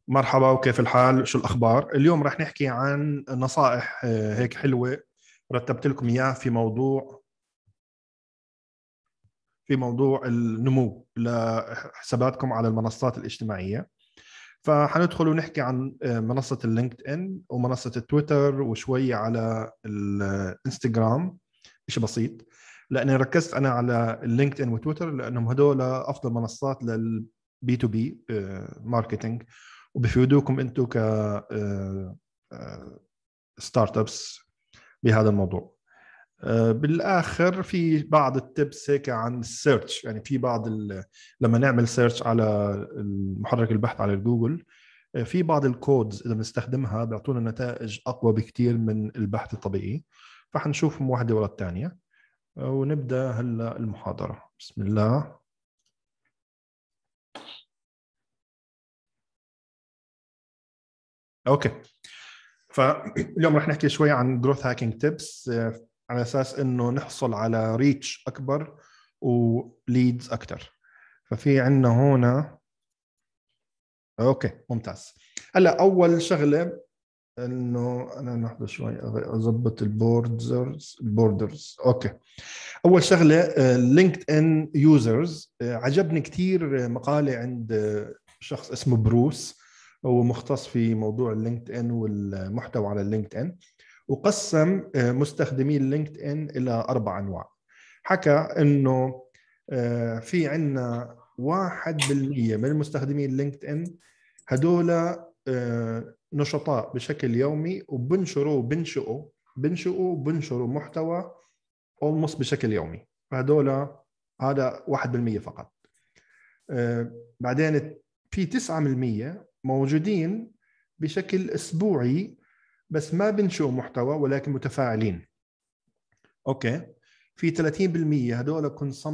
مرحبا، وكيف الحال؟ شو الأخبار؟ اليوم رح نحكي عن نصائح هيك حلوة رتبت لكم إياه في موضوع النمو لحساباتكم على المنصات الاجتماعية. فحندخل ونحكي عن منصة اللينكد إن ومنصة التويتر وشوي على الانستغرام. مش بسيط، لأني ركزت أنا على اللينكد إن وتويتر لأنهم هدول أفضل منصات للبي تو بي ماركتينج، وبفيدوكم أنتم ك ستارت ابس بهذا الموضوع. بالاخر في بعض التبس هيك عن السيرش، يعني في لما نعمل سيرش على محرك البحث على جوجل، في بعض الكودز اذا بنستخدمها بيعطونا نتائج اقوى بكثير من البحث الطبيعي. فحنشوفهم واحده ورا الثانيه، ونبدا هلا المحاضره. بسم الله. اوكي، فاليوم رح نحكي شوي عن جروث هاكينج تيبس، على اساس انه نحصل على ريتش اكبر وليدز اكثر. ففي عندنا هنا. اوكي ممتاز. هلا اول شغله انه انا لحظه شوي اضبط البوردرز. اوكي، اول شغله لينكد ان يوزرز. عجبني كثير مقاله عند شخص اسمه بروس، هو مختص في موضوع اللينكد ان والمحتوى على اللينكد ان، وقسم مستخدمي اللينكد ان الى 4 انواع. حكى انه في عندنا 1% من المستخدمين اللينكد ان هدول نشطاء بشكل يومي، وبنشروا محتوى almost بشكل يومي. فهدول هذا 1% فقط. بعدين في 9% موجودين بشكل أسبوعي بس ما بنشئوا محتوى ولكن متفاعلين. اوكي، في 30% هدول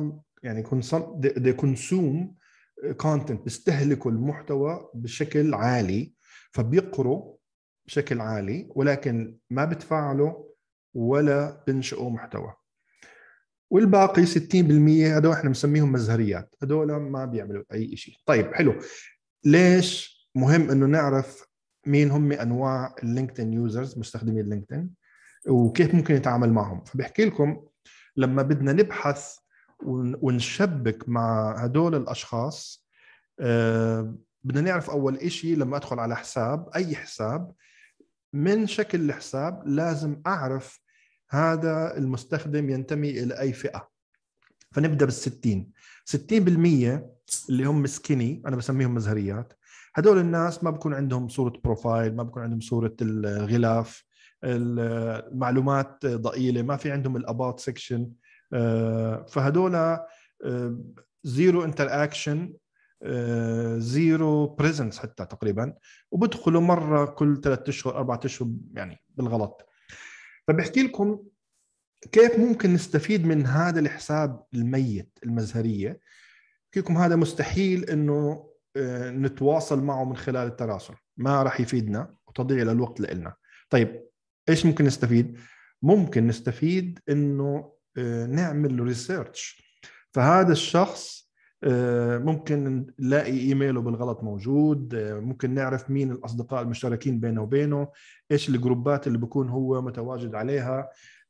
كونسوم كونتنت، بيستهلكوا المحتوى بشكل عالي، فبيقروا بشكل عالي ولكن ما بتفاعلوا ولا بنشئوا محتوى. والباقي 60% هدول احنا بنسميهم مزهريات، هدول ما بيعملوا اي شيء. طيب حلو، ليش مهم انه نعرف مين هم انواع اللينكدين يوزرز، مستخدمي اللينكدين، وكيف ممكن نتعامل معهم؟ فبحكي لكم لما بدنا نبحث ونشبك مع هدول الاشخاص، بدنا نعرف اول إشي لما ادخل على حساب، اي حساب من شكل الحساب لازم اعرف هذا المستخدم ينتمي الى اي فئة. فنبدا بال60. 60% اللي هم سكيني، انا بسميهم مزهريات. هدول الناس ما بكون عندهم صورة بروفايل، ما بكون عندهم صورة الغلاف، المعلومات ضئيلة، ما في عندهم الاباوت سيكشن. فهدول زيرو انتر اكشن، زيرو بريزنس حتى تقريبا، وبدخلوا مرة كل 3 اشهر 4 اشهر يعني بالغلط. فبحكي لكم كيف ممكن نستفيد من هذا الحساب الميت المزهرية. لكم هذا مستحيل انه نتواصل معه من خلال التراسل، ما راح يفيدنا وتضيع للوقت لنا. طيب ايش ممكن نستفيد؟ ممكن نستفيد انه نعمل ريسيرش. فهذا الشخص ممكن نلاقي ايميله بالغلط موجود، ممكن نعرف مين الاصدقاء المشتركين بينه وبينه، ايش الجروبات اللي بيكون هو متواجد عليها،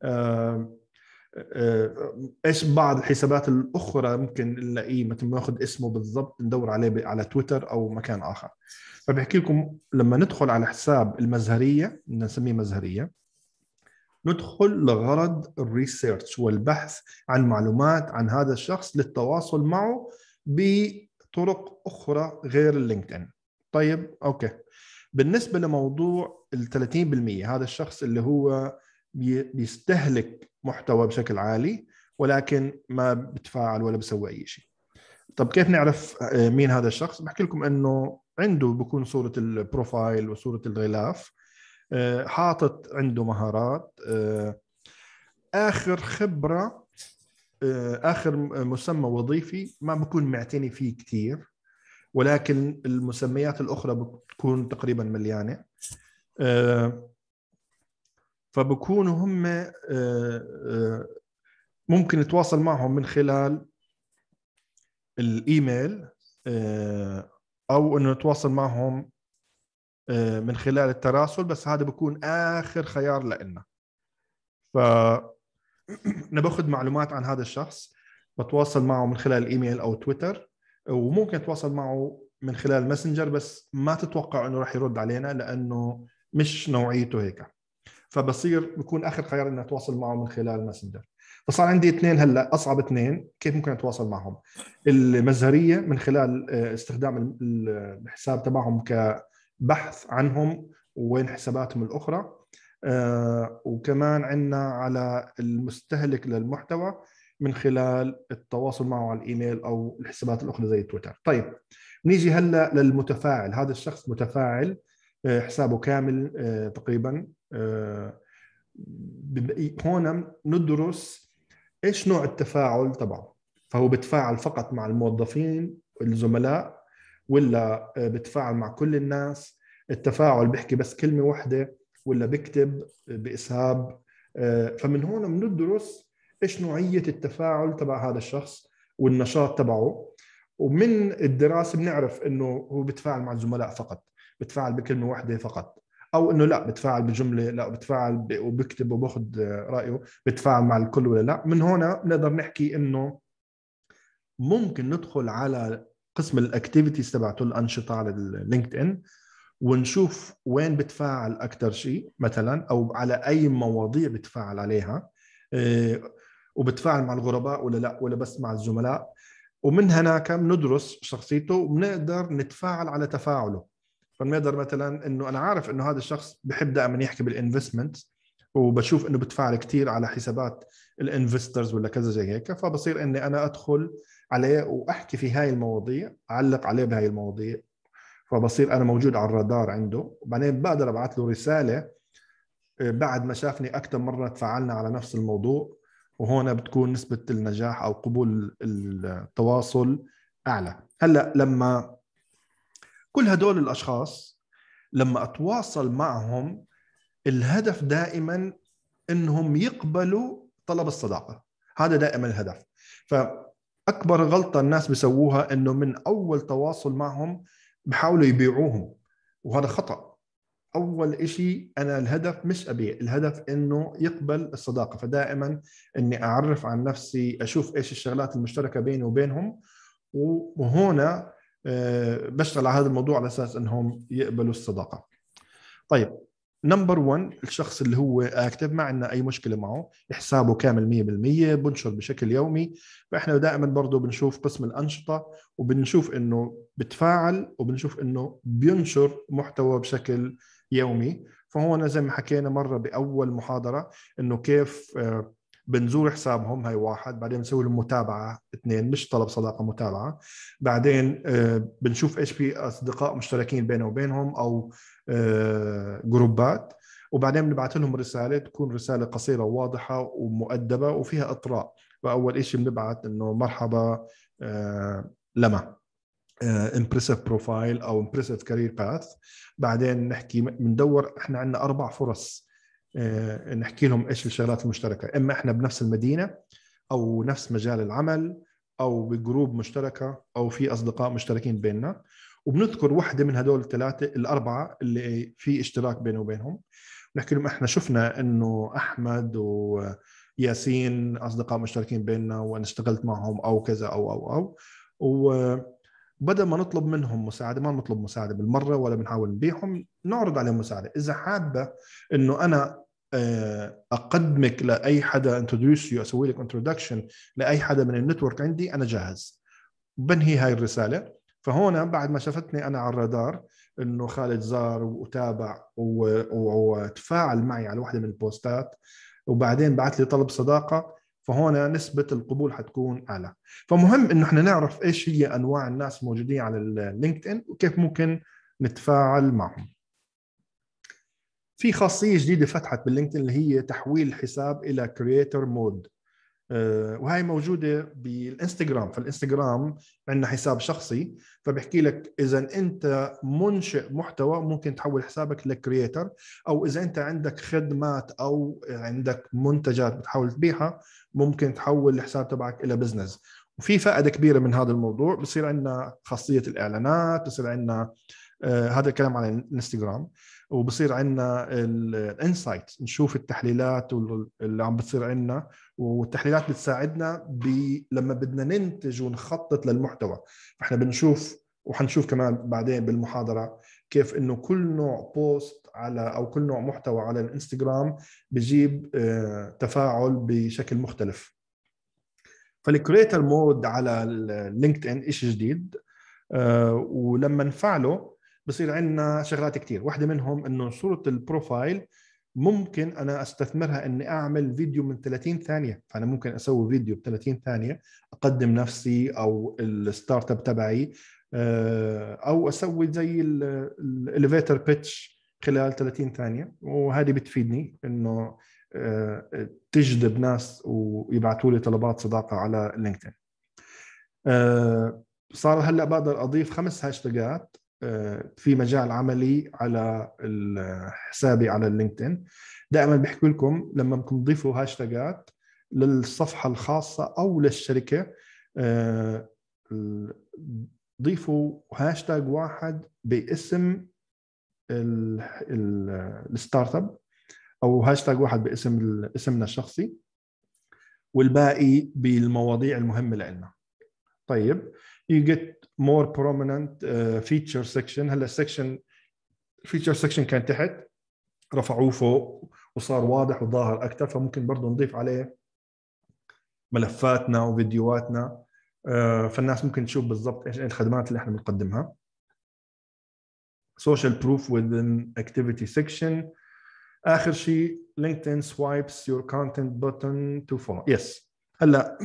ايش بعض الحسابات الاخرى ممكن نلاقيه، مثل ما ناخذ اسمه بالضبط ندور عليه على تويتر او مكان اخر. فبحكي لكم لما ندخل على حساب المزهريه، نسميه مزهريه، ندخل لغرض الريسيرش والبحث عن معلومات عن هذا الشخص للتواصل معه بطرق اخرى غير اللينكدين. طيب اوكي، بالنسبه لموضوع ال 30%، هذا الشخص اللي هو بيستهلك محتوى بشكل عالي ولكن ما بتفاعل ولا بيسوي اي شيء. طب كيف نعرف مين هذا الشخص؟ بحكي لكم انه عنده بكون صورة البروفايل وصورة الغلاف، حاطط عنده مهارات، اخر خبرة، اخر مسمى وظيفي ما بكون معتني فيه كثير، ولكن المسميات الاخرى بتكون تقريبا مليانة. فبكونوا هم ممكن نتواصل معهم من خلال الإيميل، أو أنه نتواصل معهم من خلال التراسل، بس هذا بيكون آخر خيار لنا. ف أنا باخذ معلومات عن هذا الشخص، بتواصل معه من خلال الإيميل أو تويتر، وممكن أتواصل معه من خلال ماسنجر، بس ما تتوقع أنه راح يرد علينا لأنه مش نوعيته هيك. فبصير بكون آخر خيار إني أتواصل معه من خلال ماسنجر. فصار عندي اثنين هلا، أصعب اثنين كيف ممكن أتواصل معهم: المزهرية من خلال استخدام الحساب تبعهم كبحث عنهم وين حساباتهم الأخرى، وكمان عندنا على المستهلك للمحتوى من خلال التواصل معه على الإيميل أو الحسابات الأخرى زي تويتر. طيب نيجي هلا للمتفاعل. هذا الشخص متفاعل، حسابه كامل تقريبا. هون ندرس ايش نوع التفاعل تبعه. فهو بتفاعل فقط مع الموظفين الزملاء، ولا بتفاعل مع كل الناس؟ التفاعل بيحكي بس كلمة واحدة، ولا بيكتب بإسهاب؟ فمن هون بندرس ايش نوعية التفاعل تبع هذا الشخص والنشاط تبعه. ومن الدراسة بنعرف انه هو بتفاعل مع الزملاء فقط، بتفاعل بكلمة واحدة فقط، او انه لا بتفاعل بجمله، لا بتفاعل وبكتب وباخذ رايه، بتفاعل مع الكل ولا لا. من هنا بنقدر نحكي انه ممكن ندخل على قسم الاكتيفيتيز تبعته، الانشطه على اللينكد ان، ونشوف وين بتفاعل اكثر شيء مثلا، او على اي مواضيع بتفاعل عليها، وبتفاعل مع الغرباء ولا لا، ولا بس مع الزملاء. ومن هناك بندرس شخصيته وبنقدر نتفاعل على تفاعله. فبنقدر مثلا انه انا عارف انه هذا الشخص بحب دائما يحكي بالانفستمنت، وبشوف انه بتفاعل كثير على حسابات الانفسترز ولا كذا زي هيك، فبصير اني انا ادخل عليه واحكي في هاي المواضيع، اعلق عليه بهاي المواضيع، فبصير انا موجود على الرادار عنده. وبعدين بقدر ابعث له رساله بعد ما شافني اكثر مره تفاعلنا على نفس الموضوع، وهون بتكون نسبه النجاح او قبول التواصل اعلى. هلا لما كل هدول الاشخاص لما اتواصل معهم، الهدف دائما انهم يقبلوا طلب الصداقه، هذا دائما الهدف. فاكبر غلطه الناس بيسووها انه من اول تواصل معهم بحاولوا يبيعوهم، وهذا خطا. اول إشي انا الهدف مش ابيع، الهدف انه يقبل الصداقه. فدائما اني اعرف عن نفسي، اشوف ايش الشغلات المشتركه بيني وبينهم، وهنا بشتغل على هذا الموضوع على اساس انهم يقبلوا الصداقه. طيب نمبر 1، الشخص اللي هو اكتف، ما عندنا اي مشكله معه، حسابه كامل 100%، بنشر بشكل يومي. فاحنا دائما برضه بنشوف قسم الانشطه، وبنشوف انه بتفاعل، وبنشوف انه بينشر محتوى بشكل يومي. فهون زي ما حكينا مره باول محاضره انه كيف بنزور حسابهم، هاي واحد. بعدين بنسوي لهم متابعه، اثنين، مش طلب صداقه، متابعه. بعدين بنشوف ايش في اصدقاء مشتركين بينه وبينهم او جروبات. وبعدين بنبعث لهم رساله، تكون رساله قصيره وواضحه ومؤدبه وفيها اطراء. فاول شيء بنبعث انه مرحبا لما امبرسيف بروفايل او امبرسيف كارير باث. بعدين نحكي، بندور، احنا عندنا 4 فرص نحكي لهم ايش الشغلات المشتركه، اما احنا بنفس المدينه، او نفس مجال العمل، او بجروب مشتركه، او في اصدقاء مشتركين بيننا. وبنذكر واحده من هدول الثلاثه الاربعه اللي في اشتراك بينه وبينهم. نحكي لهم احنا شفنا انه احمد وياسين اصدقاء مشتركين بيننا، وانا اشتغلت معهم او كذا او وبدل ما نطلب منهم مساعده، ما نطلب مساعده بالمره ولا بنحاول نبيعهم، نعرض عليهم مساعده. اذا حابه انه انا اقدمك لاي حدا، انتروديوس يو، اسوي لك انتروداكشن لاي حدا من النتورك عندي، انا جاهز. بنهي هاي الرساله. فهنا بعد ما شافتني انا على الرادار انه خالد زار وتابع وتفاعل معي على واحده من البوستات، وبعدين بعث لي طلب صداقه، فهنا نسبه القبول حتكون اعلى. فمهم انه احنا نعرف ايش هي انواع الناس الموجودين على اللينكد ان، وكيف ممكن نتفاعل معهم. في خاصيه جديده فتحت باللينكدين اللي هي تحويل الحساب الى كرييتور مود، وهي موجوده بالانستغرام. فالانستغرام عندنا حساب شخصي، فبحكي لك اذا انت منشئ محتوى ممكن تحول حسابك لكرييتر، او اذا انت عندك خدمات او عندك منتجات بتحاول تبيعها ممكن تحول الحساب تبعك الى بزنس. وفي فائده كبيره من هذا الموضوع، بصير عندنا خاصيه الاعلانات، بصير عندنا هذا الكلام على الانستغرام. وبصير عندنا الانسايت، نشوف التحليلات اللي عم بتصير عندنا، والتحليلات بتساعدنا لما بدنا ننتج ونخطط للمحتوى. احنا بنشوف، وحنشوف كمان بعدين بالمحاضرة، كيف انه كل نوع بوست على او كل نوع محتوى على الانستغرام بيجيب تفاعل بشكل مختلف. فالكريتر مود على اللينكد ان شيء جديد، ولما نفعله بصير عندنا شغلات كتير. واحدة منهم انه صورة البروفايل ممكن انا استثمرها اني اعمل فيديو من 30 ثانية. فانا ممكن اسوي فيديو ب 30 ثانية اقدم نفسي او الستارت اب تبعي، او اسوي زي الاليفيتر بيتش خلال 30 ثانية، وهذه بتفيدني انه تجذب ناس ويبعثوا لي طلبات صداقة على لينكدين. صار هلا بقدر اضيف 5 هاشتاجات في مجال عملي على حسابي على اللينكدين. دائما بحكي لكم لما بدكم تضيفوا هاشتاجات للصفحه الخاصه او للشركه، ضيفوا هاشتاج واحد باسم الستارت اب، او هاشتاج واحد باسم اسمنا الشخصي، والباقي بالمواضيع المهمه لنا. طيب you get more prominent feature section. هلا section feature section كان تحت، رفعوه فوق وصار واضح وظاهر اكثر، فممكن برضه نضيف عليه ملفاتنا وفيديوهاتنا، فالناس ممكن تشوف بالضبط ايش الخدمات اللي احنا بنقدمها. social proof within activity section. اخر شيء LinkedIn swipes your content button to follow. yes. هلا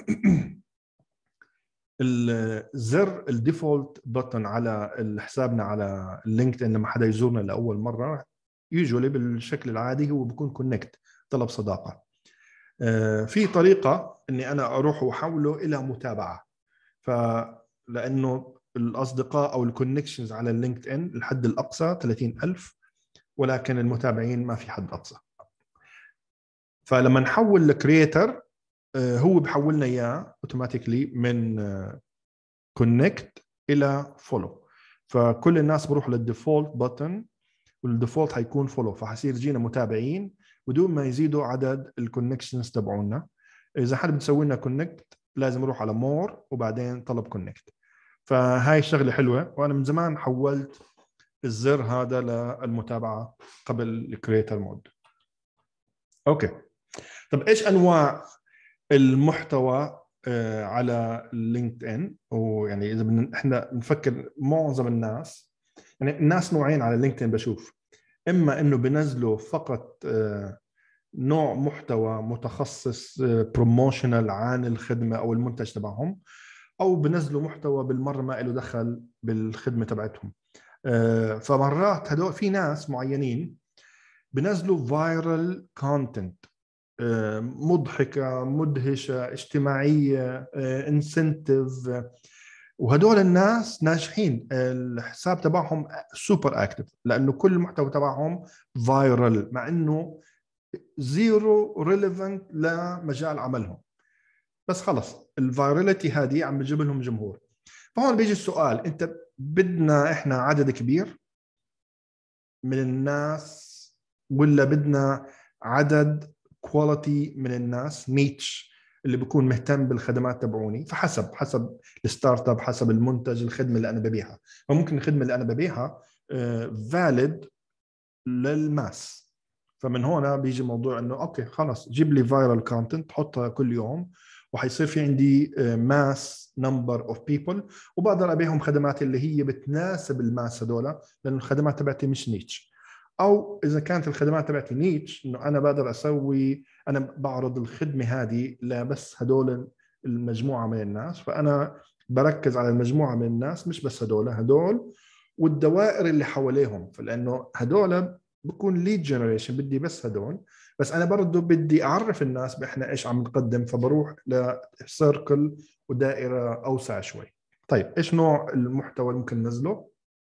الزر الديفولت بutton على حسابنا على اللينكدين لما حدا يزورنا لاول مره، يوجولي بالشكل العادي هو بيكون كونكت، طلب صداقه. في طريقه اني انا اروح واحوله الى متابعه، فلانه الاصدقاء او الكونكشنز على اللينكدين الحد الاقصى 30,000، ولكن المتابعين ما في حد اقصى. فلما نحول لكرييتر هو بحولنا اياه اوتوماتيكلي من كونكت الى فولو. فكل الناس بروح للديفولت بutton، والديفولت حيكون فولو، فحصير جينا متابعين بدون ما يزيدوا عدد الكونكشنز تبعونا. اذا حد بتسوي لنا كونكت لازم نروح على مور وبعدين طلب كونكت. فهاي الشغله حلوه، وانا من زمان حولت الزر هذا للمتابعه قبل الكريتر مود. اوكي، طب ايش انواع المحتوى على لينكد ان؟ ويعني اذا احنا نفكر معظم الناس، يعني الناس نوعين على لينكد ان بشوف، اما انه بنزلوا فقط نوع محتوى متخصص بروموشنال عن الخدمه او المنتج تبعهم، او بنزلوا محتوى بالمره ما له دخل بالخدمه تبعتهم. فمرات هدول في ناس معينين بنزلوا فايرال كونتنت، مضحكه مدهشه اجتماعيه، انسنتيف، وهدول الناس ناجحين، الحساب تبعهم سوبر اكتف لانه كل المحتوى تبعهم فايرال، مع انه زيرو ريليفنت لمجال عملهم، بس خلص الفايراليتي هذه عم بتجيب لهم جمهور. فهون بيجي السؤال، انت بدنا احنا عدد كبير من الناس ولا بدنا عدد كواليتي من الناس، نيتش اللي بيكون مهتم بالخدمات تبعوني؟ فحسب الستارت اب، حسب المنتج، الخدمه اللي انا ببيعها. فممكن الخدمه اللي انا ببيعها فاليد للماس، فمن هنا بيجي موضوع انه اوكي خلاص جيب لي فايرال كونتنت حطها كل يوم، وحيصير في عندي ماس نمبر اوف بيبل، وبقدر ابيعهم خدمات اللي هي بتناسب الماس هذول، لانه الخدمات تبعتي مش نيتش. او اذا كانت الخدمات تبعتي نيتش، انه انا بقدر اسوي، انا بعرض الخدمه هذه لبس هدول المجموعه من الناس، فانا بركز على المجموعه من الناس، مش بس هدول والدوائر اللي حواليهم، فلانه هدول بكون ليد جنريشن، بدي بس هدول، بس انا برضه بدي اعرف الناس باحنا ايش عم نقدم، فبروح لسيركل ودائره اوسع شوي. طيب ايش نوع المحتوى اللي ممكن ننزله؟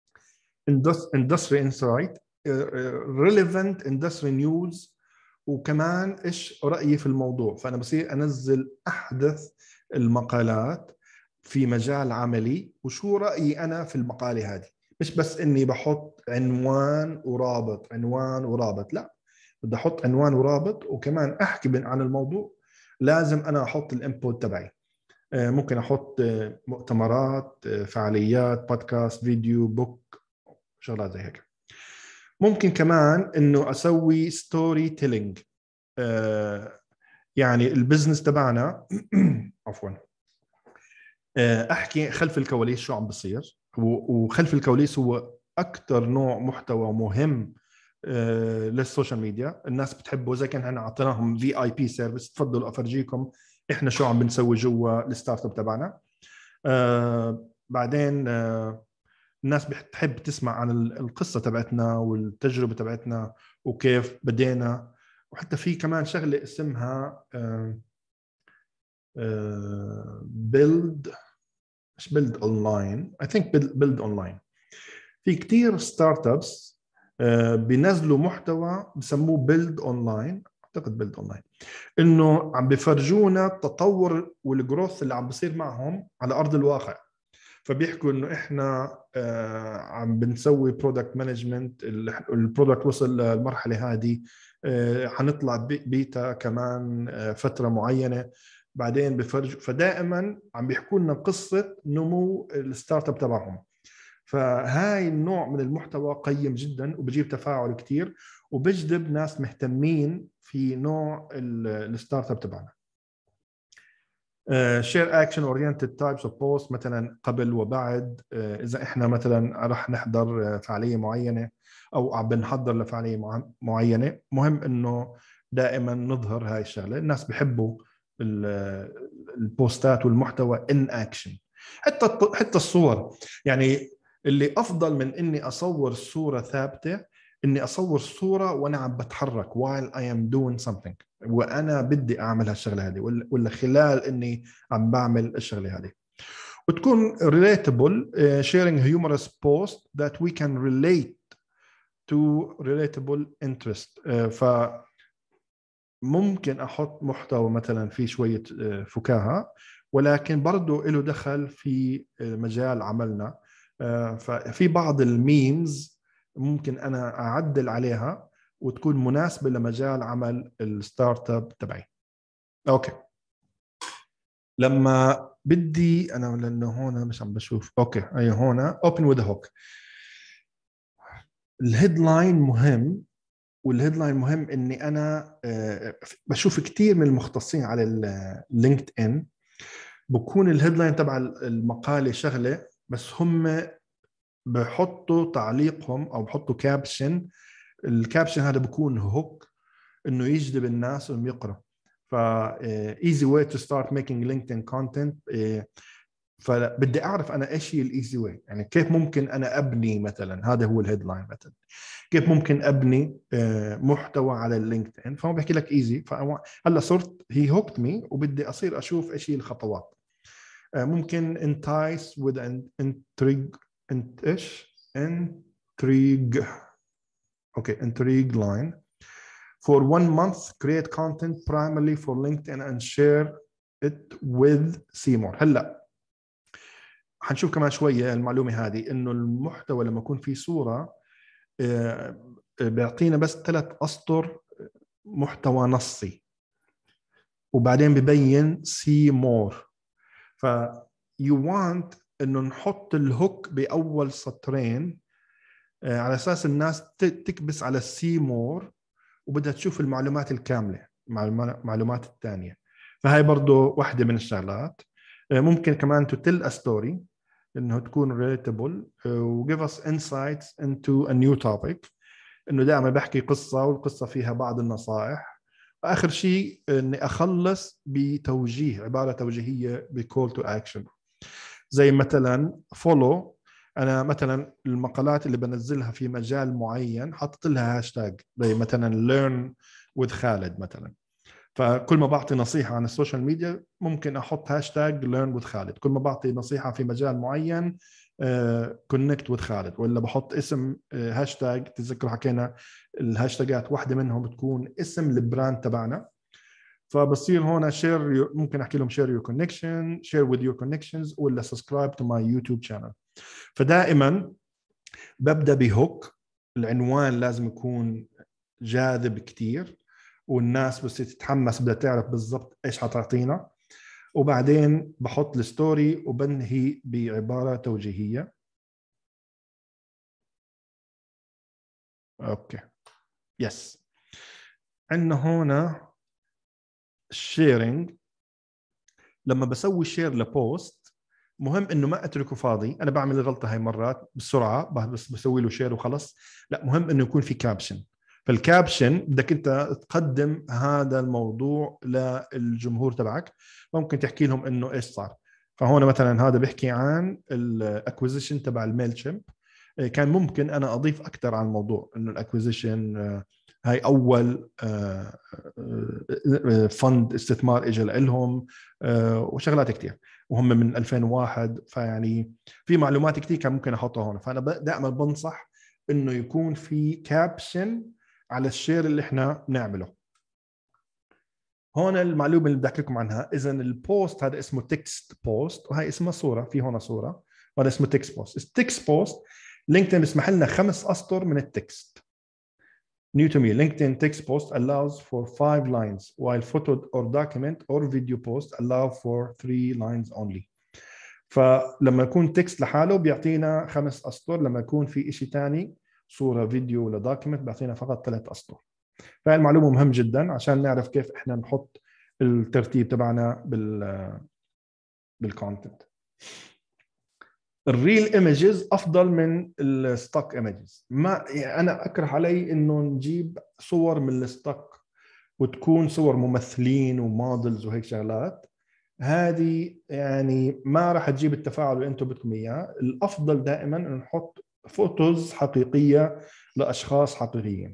اندستري انسايت، ريليفنت اندستري نيوز، وكمان ايش رايي في الموضوع. فانا بصير انزل احدث المقالات في مجال عملي، وشو رايي انا في المقاله هذه، مش بس اني بحط عنوان ورابط، عنوان ورابط، لا، بدي احط عنوان ورابط وكمان احكي عن الموضوع. لازم انا احط الانبوت تبعي. ممكن احط مؤتمرات، فعاليات، بودكاست، فيديو، بوك، شغلات زي هيك. ممكن كمان انه اسوي ستوري تيلينج. يعني البزنس تبعنا عفوا، احكي خلف الكواليس شو عم بصير. وخلف الكواليس هو اكثر نوع محتوى مهم للسوشيال ميديا. الناس بتحبه، زي كان احنا اعطيناهم VIP سيرفيس، تفضلوا افرجيكم احنا شو عم بنسوي جوا الستارت اب تبعنا. بعدين الناس بتحب تسمع عن القصة تبعتنا والتجربة تبعتنا وكيف بدينا. وحتى في كمان شغلة اسمها build، مش build online، I think build online. في كتير ستارت ابس بينزلوا محتوى بسموه build online، اعتقد build online، انه عم بفرجونا التطور والجروث اللي عم بصير معهم على ارض الواقع. فبيحكوا انه احنا عم بنسوي برودكت مانجمنت، البرودكت وصل للمرحله هذه، حنطلع بيتا كمان فتره معينه، بعدين بفرج. فدائما عم بيحكوا لنا قصه نمو الستارت اب تبعهم. فهاي النوع من المحتوى قيم جدا وبجيب تفاعل كتير وبجذب ناس مهتمين في نوع الستارت اب تبعنا. شير اكشن اورينتد تايبس اوف بوست، مثلا قبل وبعد. اذا احنا مثلا رح نحضر فعاليه معينه او عم بنحضر لفعاليه معينه، مهم انه دائما نظهر هاي الشغله. الناس بيحبوا البوستات والمحتوى ان اكشن. حتى الصور، يعني اللي افضل من اني اصور صوره ثابته، اني اصور صوره وانا عم بتحرك while I am doing something، وانا بدي اعمل هالشغله هذه، ولا خلال اني عم بعمل الشغله هذه. وتكون relatable، sharing humorous post that we can relate to relatable interest. فممكن احط محتوى مثلا فيه شويه فكاهه، ولكن برضه له دخل في مجال عملنا. ففي بعض الميمز ممكن انا اعدل عليها وتكون مناسبه لمجال عمل الستارت اب تبعي. اوكي، لما بدي انا، لانه هون مش عم بشوف. اوكي، اي هون اوبن وذ هوك. الهيدلاين مهم، والهيدلاين مهم اني انا بشوف كثير من المختصين على اللينكد ان بكون الهيدلاين تبع المقاله شغله، بس هم بحطوا تعليقهم او بحطوا كابشن. الكابشن هذا بكون هوك انه يجذب الناس انهم يقرأ. ف easy way to start making LinkedIn content. فبدي اعرف انا ايش هي الايزي واي، يعني كيف ممكن انا ابني مثلا، هذا هو الهيدلاين مثلا، كيف ممكن ابني محتوى على اللينكد ان. فهو بيحكي لك ايزي. هلا صرت هي هوكت مي وبدي اصير اشوف ايش هي الخطوات. ممكن entice with an intrigue، ايش intrigue، اوكي intrigue line for 1 month create content primarily for LinkedIn and share it with Seymour. هلا حنشوف كمان شويه المعلومه هذه، انه المحتوى لما يكون فيه صوره بيعطينا بس 3 أسطر محتوى نصي، وبعدين ببين see more. ف you want انه نحط الهوك باول سطرين على اساس الناس تكبس على see more وبدها تشوف المعلومات الكامله، المعلومات الثانيه. فهي برضو واحده من الشغلات. ممكن كمان to tell a story، انه تكون relatable و give us insights into a new topic، انه دائما بحكي قصه والقصه فيها بعض النصائح. واخر شيء اني اخلص بتوجيه، عباره توجيهيه بكول تو اكشن، زي مثلا فولو. انا مثلا المقالات اللي بنزلها في مجال معين حطيت لها هاشتاج، زي مثلا learn with خالد مثلا. فكل ما بعطي نصيحة عن السوشيال ميديا ممكن أحط هاشتاج learn with خالد. كل ما بعطي نصيحة في مجال معين connect with خالد. ولا بحط اسم هاشتاج، تذكروا حكينا الهاشتاجات واحدة منهم بتكون اسم البراند تبعنا. فبصير هون شير، ممكن أحكي لهم share your connection، share with your connections، ولا subscribe to my YouTube channel. فدائما ببدأ بهوك، العنوان لازم يكون جاذب كتير والناس بس تتحمس بدها تعرف بالضبط ايش حتعطينا، وبعدين بحط الستوري وبنهي بعبارة توجيهية. اوكي يس. عندنا هنا الشيرنج. لما بسوي شير لبوست مهم انه ما اتركه فاضي. انا بعمل الغلطه هاي مرات بسرعه بس بسوي له شير وخلص. لا، مهم انه يكون في كابشن. فالكابشن بدك انت تقدم هذا الموضوع للجمهور تبعك، ممكن تحكي لهم انه ايش صار. فهون مثلا هذا بيحكي عن الاكوزيشن تبع الميل شيمب. كان ممكن انا اضيف اكثر على الموضوع، انه الاكوزيشن هاي اول فند استثمار اجى لهم، وشغلات كثير، وهم من 2001. فيعني في معلومات كثير كان ممكن احطها هون. فانا دائما بنصح انه يكون في كابشن على الشير اللي احنا بنعمله. هون المعلومه اللي بدي احكي لكم عنها، اذا البوست هذا اسمه تكست بوست، وهي اسمها صوره، في هون صوره، وهذا اسمه تكست بوست. التكست بوست لينكدين بيسمح لنا 5 اسطر من التكست. New to me, LinkedIn text post allows for 5 lines, while photo or document or video post allow for 3 lines only. فلما يكون تكست لحاله بيعطينا 5 اسطر، لما يكون في شيء ثاني صوره فيديو ولا دوكيمنت بيعطينا فقط 3 اسطر. فهي المعلومه مهم جدا عشان نعرف كيف احنا نحط الترتيب تبعنا بالكونتنت. الريل ايمجز افضل من الستوك ايمجز. ما يعني انا اكره علي انه نجيب صور من الستوك وتكون صور ممثلين ومودلز وهيك شغلات. هذه يعني ما راح تجيب التفاعل اللي انتم بدكم اياه. الافضل دائما ان نحط فوتوز حقيقيه لاشخاص حقيقيين.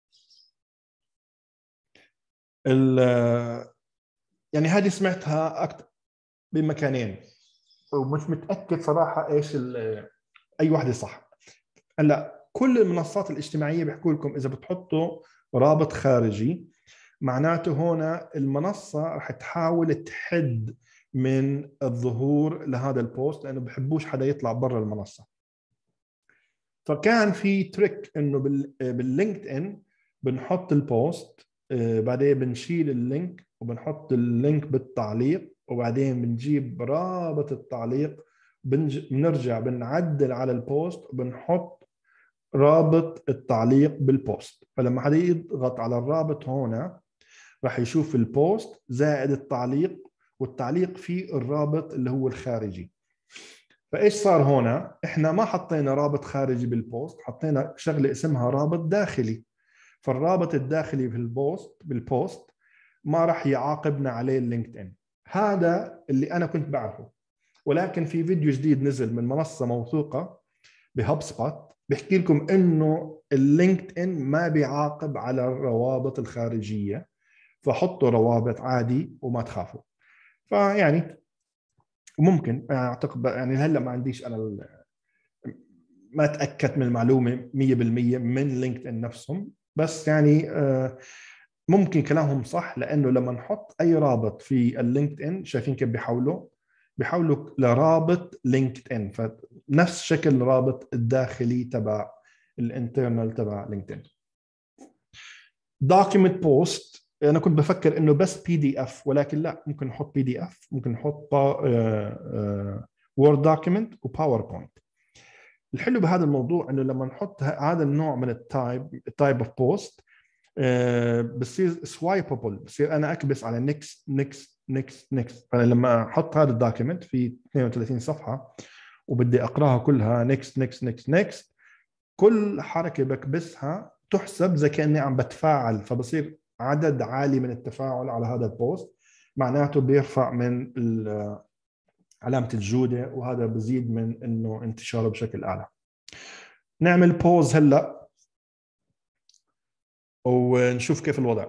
يعني هذه سمعتها اكثر بمكانين ومش متاكد صراحه ايش اي واحده صح. هلا كل المنصات الاجتماعيه بيحكوا لكم اذا بتحطوا رابط خارجي معناته هنا المنصه راح تحاول تحد من الظهور لهذا البوست، لانه بحبوش حدا يطلع برا المنصه. فكان في تريك انه باللينكد ان بنحط البوست، بعدين بنشيل اللينك وبنحط اللينك بالتعليق، وبعدين بنجيب رابط التعليق، بنرجع بنعدل على البوست وبنحط رابط التعليق بالبوست. فلما حدا يضغط على الرابط هنا راح يشوف البوست زائد التعليق، والتعليق فيه الرابط اللي هو الخارجي. فايش صار هنا؟ احنا ما حطينا رابط خارجي بالبوست، حطينا شغله اسمها رابط داخلي. فالرابط الداخلي في بالبوست ما راح يعاقبنا عليه اللينكد ان. هذا اللي انا كنت بعرفه، ولكن في فيديو جديد نزل من منصه موثوقه بهاب سبوت بيحكي لكم انه اللينكد ان ما بيعاقب على الروابط الخارجيه، فحطوا روابط عادي وما تخافوا. فيعني ممكن اعتقد يعني هلا ما عنديش انا ما تاكدت من المعلومه 100% من لينكد ان نفسهم، بس يعني ممكن كلامهم صح، لانه لما نحط اي رابط في اللينكد ان شايفين كيف بيحولوا لرابط لينكد ان، فنفس شكل الرابط الداخلي تبع الانترنال تبع لينكد ان. دوكيمنت بوست انا كنت بفكر انه بس بي دي اف، ولكن لا، ممكن نحط بي دي اف، ممكن نحط وورد دوكيمنت وباوربوينت. الحلو بهذا الموضوع انه لما نحط هذا النوع من التايب اوف بوست بصير سوايبابل، بصير انا اكبس على نكست نكست نكست نكست. فانا لما احط هذا الدوكيمنت في 32 صفحه وبدي اقراها كلها نكست نكست نكست نكست، كل حركه بكبسها تحسب زي كاني عم بتفاعل، فبصير عدد عالي من التفاعل على هذا البوست، معناته بيرفع من علامه الجوده، وهذا بزيد من انه انتشاره بشكل اعلى. نعمل بوز هلا ونشوف كيف الوضع.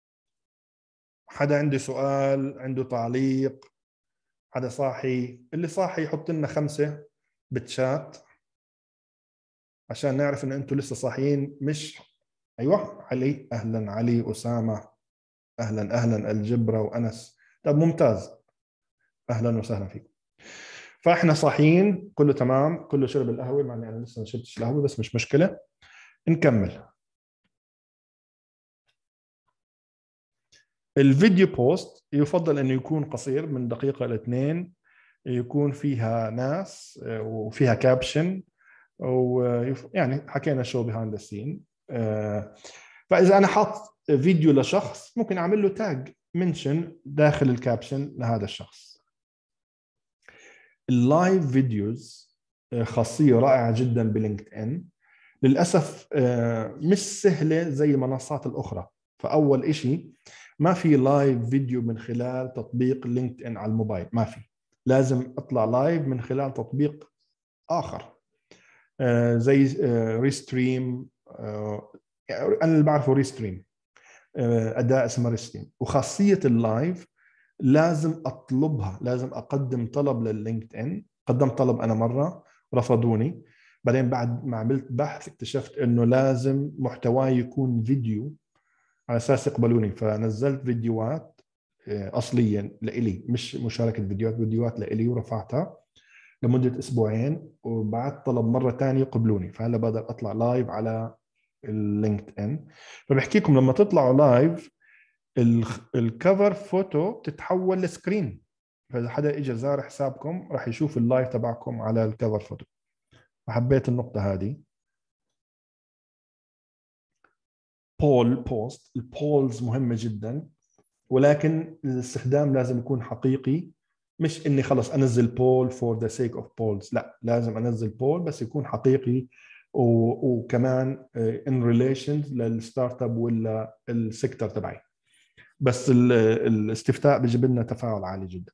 حدا عنده سؤال، عنده تعليق؟ حدا صاحي؟ اللي صاحي يحط لنا 5 بالشات عشان نعرف ان انتم لسه صاحيين. مش ايوه علي، اهلا علي، اسامه اهلا، اهلا الجبره وانس. طب ممتاز، اهلا وسهلا فيكم. فاحنا صاحيين، كله تمام، كله شرب القهوه، مع اني انا لسه ما شربتش القهوه بس مش مشكله. نكمل. الفيديو بوست يفضل انه يكون قصير من دقيقه لاثنين، يكون فيها ناس وفيها كابشن، ويعني حكينا شو بيهايند ذا سين. فاذا انا حاط فيديو لشخص ممكن اعمل له تاج منشن داخل الكابشن لهذا الشخص. اللايف فيديوز خاصيه رائعه جدا بلينكد ان. للاسف مش سهله زي المنصات الاخرى. فاول إشي ما في لايف فيديو من خلال تطبيق لينكد ان على الموبايل، ما في. لازم اطلع لايف من خلال تطبيق اخر زي ريستريم. انا اللي بعرفه ريستريم، اداه اسمها ريستريم. وخاصيه اللايف لازم اطلبها، لازم اقدم طلب لللينكد ان. قدمت طلب انا مره، رفضوني. بعدين بعد ما عملت بحث اكتشفت انه لازم محتواي يكون فيديو على اساس يقبلوني، فنزلت فيديوهات اصليا لإلي، مش مشاركه فيديوهات لإلي، ورفعتها لمده اسبوعين، وبعد طلب مره ثانيه قبلوني. فهلا بقدر اطلع لايف على اللينكد ان. فبحكي لكم لما تطلعوا لايف الكفر فوتو تتحول لسكرين، فاذا حدا اجى زار حسابكم راح يشوف اللايف تبعكم على الكفر فوتو. فحبيت النقطه هذه. بوست، البولز مهمه جدا، ولكن الاستخدام لازم يكون حقيقي. مش اني خلص انزل بول فور ذا سيك اوف بولز، لا، لازم انزل بول بس يكون حقيقي، وكمان ان ريليشنز للستارت اب ولا السيكتور تبعي. بس الاستفتاء بيجيب لنا تفاعل عالي جدا.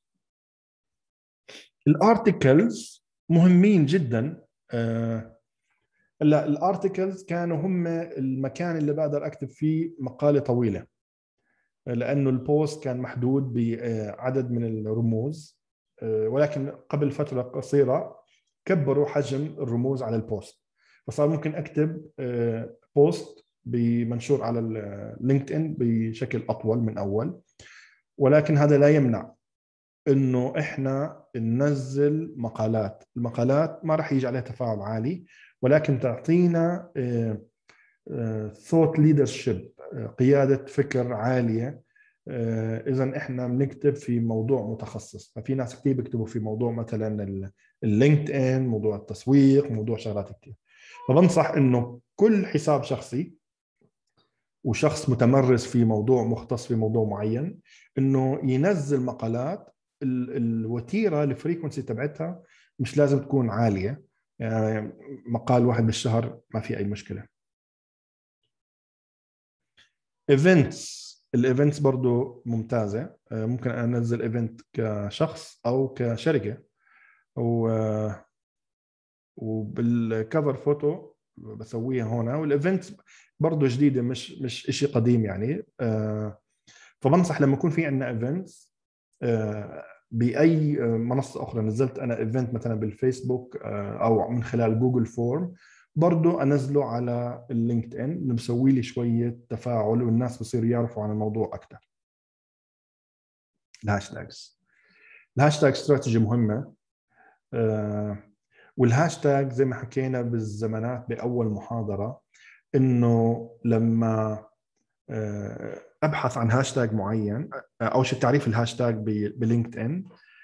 الارتكلز مهمين جدا. لا، الارتكلز كانوا هم المكان اللي بقدر اكتب فيه مقاله طويله، لانه البوست كان محدود بعدد من الرموز. ولكن قبل فتره قصيره كبروا حجم الرموز على البوست، فصار ممكن اكتب بوست بمنشور على اللينكد ان بشكل اطول من اول. ولكن هذا لا يمنع انه احنا ننزل مقالات. المقالات ما راح يجي عليها تفاعل عالي، ولكن تعطينا ثوت ليدرشيب، قياده فكر عاليه. اذا احنا بنكتب في موضوع متخصص، ففي ناس كثير بيكتبوا في موضوع مثلا اللينكد ان، موضوع التسويق، موضوع شغلات كثير. فبنصح انه كل حساب شخصي وشخص متمرس في موضوع مختص في موضوع معين انه ينزل مقالات. الوتيره الفريكونسي تبعتها مش لازم تكون عاليه، يعني مقال واحد بالشهر ما في اي مشكله. ايفنتس، الايفنتس برضو ممتازه. ممكن انزل ايفنت كشخص او كشركه، وبالكفر فوتو بسويها هنا. والايفنت برضه جديده، مش شيء قديم يعني. فبنصح لما يكون في عندنا ايفنتس باي منصه اخرى، نزلت انا ايفنت مثلا بالفيسبوك او من خلال جوجل فورم، برضه انزله على اللينكد ان، بسوي لي شويه تفاعل والناس بصيروا يعرفوا عن الموضوع اكثر. الهاشتاجز، الهاشتاج استراتيجي مهمه. والهاشتاج زي ما حكينا بالزمانات باول محاضره، انه لما ابحث عن هاشتاج معين، اول شيء تعريف الهاشتاج بلينكد ان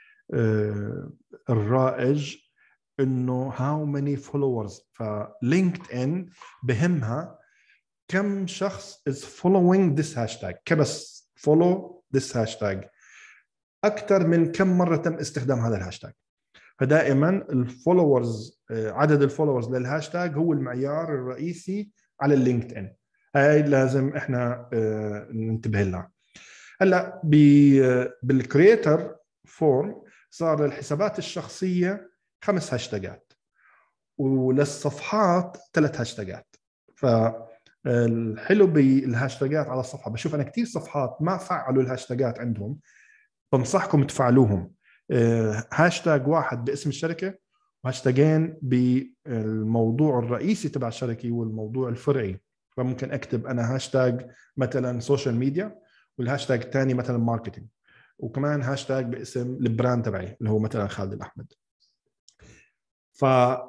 الرائج انه هاو ماني فولورز. فلينكد ان بهمها كم شخص is following this hashtag، كبس follow this hashtag اكثر من كم مره تم استخدام هذا الهاشتاج. فدائما الفولورز، عدد الفولورز للهاشتاج هو المعيار الرئيسي على اللينكد ان. هاي لازم احنا ننتبه لها. هلا بالكرييتر فورم صار للحسابات الشخصيه 5 هاشتاجات، وللصفحات 3 هاشتاجات. فالحلو بالهاشتاجات على الصفحه، بشوف انا كثير صفحات ما فعلوا الهاشتاجات عندهم، بنصحكم تفعلوهم. هاشتاج واحد باسم الشركه، وهاشتاجين بالموضوع الرئيسي تبع الشركه والموضوع الفرعي. فممكن اكتب انا هاشتاج مثلا سوشيال ميديا، والهاشتاج الثاني مثلا ماركتينج. وكمان هاشتاج باسم البراند تبعي اللي هو مثلا خالد الأحمد. ف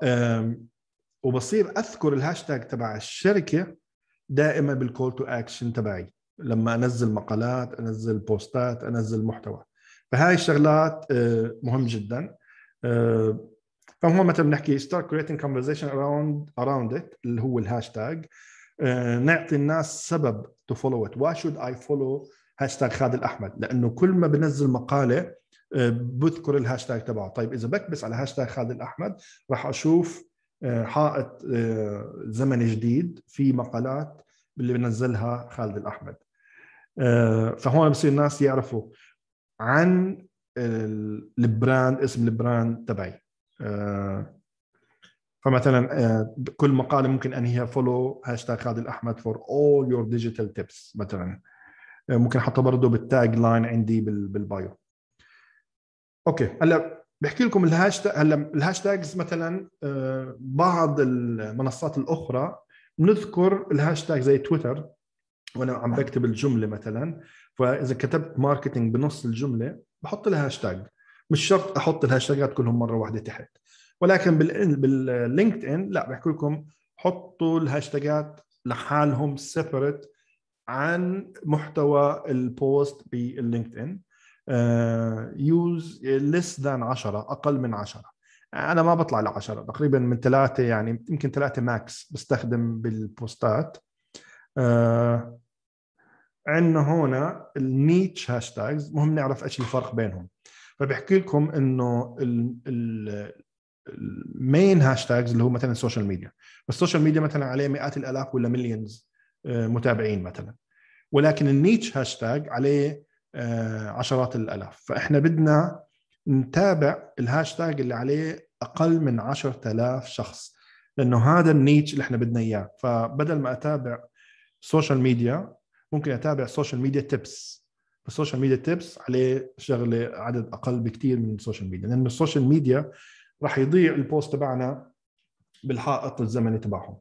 وبصير أذكر الهاشتاج تبع الشركة دائما بالكول تو أكشن تبعي لما أنزل مقالات، أنزل بوستات، أنزل محتوى. فهاي الشغلات مهم جدا. فهو مثلا بنحكي start creating conversation around it اللي هو الهاشتاج. نعطي الناس سبب to follow it. Why should I follow هاشتاج خالد الأحمد؟ لأنه كل ما بنزل مقالة بذكر الهاشتاج تبعه. طيب إذا بكبس على هاشتاج خالد الأحمد راح أشوف حائط زمني جديد في مقالات اللي بنزلها خالد الأحمد. فهون بصير الناس يعرفوا عن البراند، اسم البراند تبعي. فمثلا كل مقالة ممكن أنهيها فولو هاشتاج خالد الأحمد for all your digital tips مثلا. ممكن أحطها برضه بالتاج لاين عندي بالبايو. أوكي هلا بحكي لكم الهاشتاج. هلا الهاشتاجز مثلا بعض المنصات الأخرى بنذكر الهاشتاج زي تويتر وانا عم بكتب الجمله مثلا. فاذا كتبت ماركتينج بنص الجمله بحط لها هاشتاج، مش شرط احط الهاشتاجات كلهم مره واحده تحت. ولكن باللينكد ان لا، بحكي لكم حطوا الهاشتاجات لحالهم سيبريت عن محتوى البوست باللينكد ان. يوز less than 10، اقل من 10. انا ما بطلع ل 10، تقريبا من 3، يعني يمكن 3 ماكس بستخدم بالبوستات. عندنا هنا النيتش هاشتاجز، مهم نعرف ايش الفرق بينهم. فبحكي لكم انه المين هاشتاجز اللي هو مثلا السوشيال ميديا، السوشيال ميديا مثلا عليه مئات الالاف ولا مليونز متابعين مثلا، ولكن النيتش هاشتاج عليه عشرات الالاف. فاحنا بدنا نتابع الهاشتاج اللي عليه اقل من 10,000 شخص، لانه هذا النيتش اللي احنا بدنا اياه. فبدل ما اتابع سوشيال ميديا ممكن اتابع سوشيال ميديا تيبس. السوشيال ميديا تيبس عليه شغله عدد اقل بكثير من السوشيال ميديا، لان السوشيال ميديا راح يضيع البوست تبعنا بالحائط الزمني تبعهم.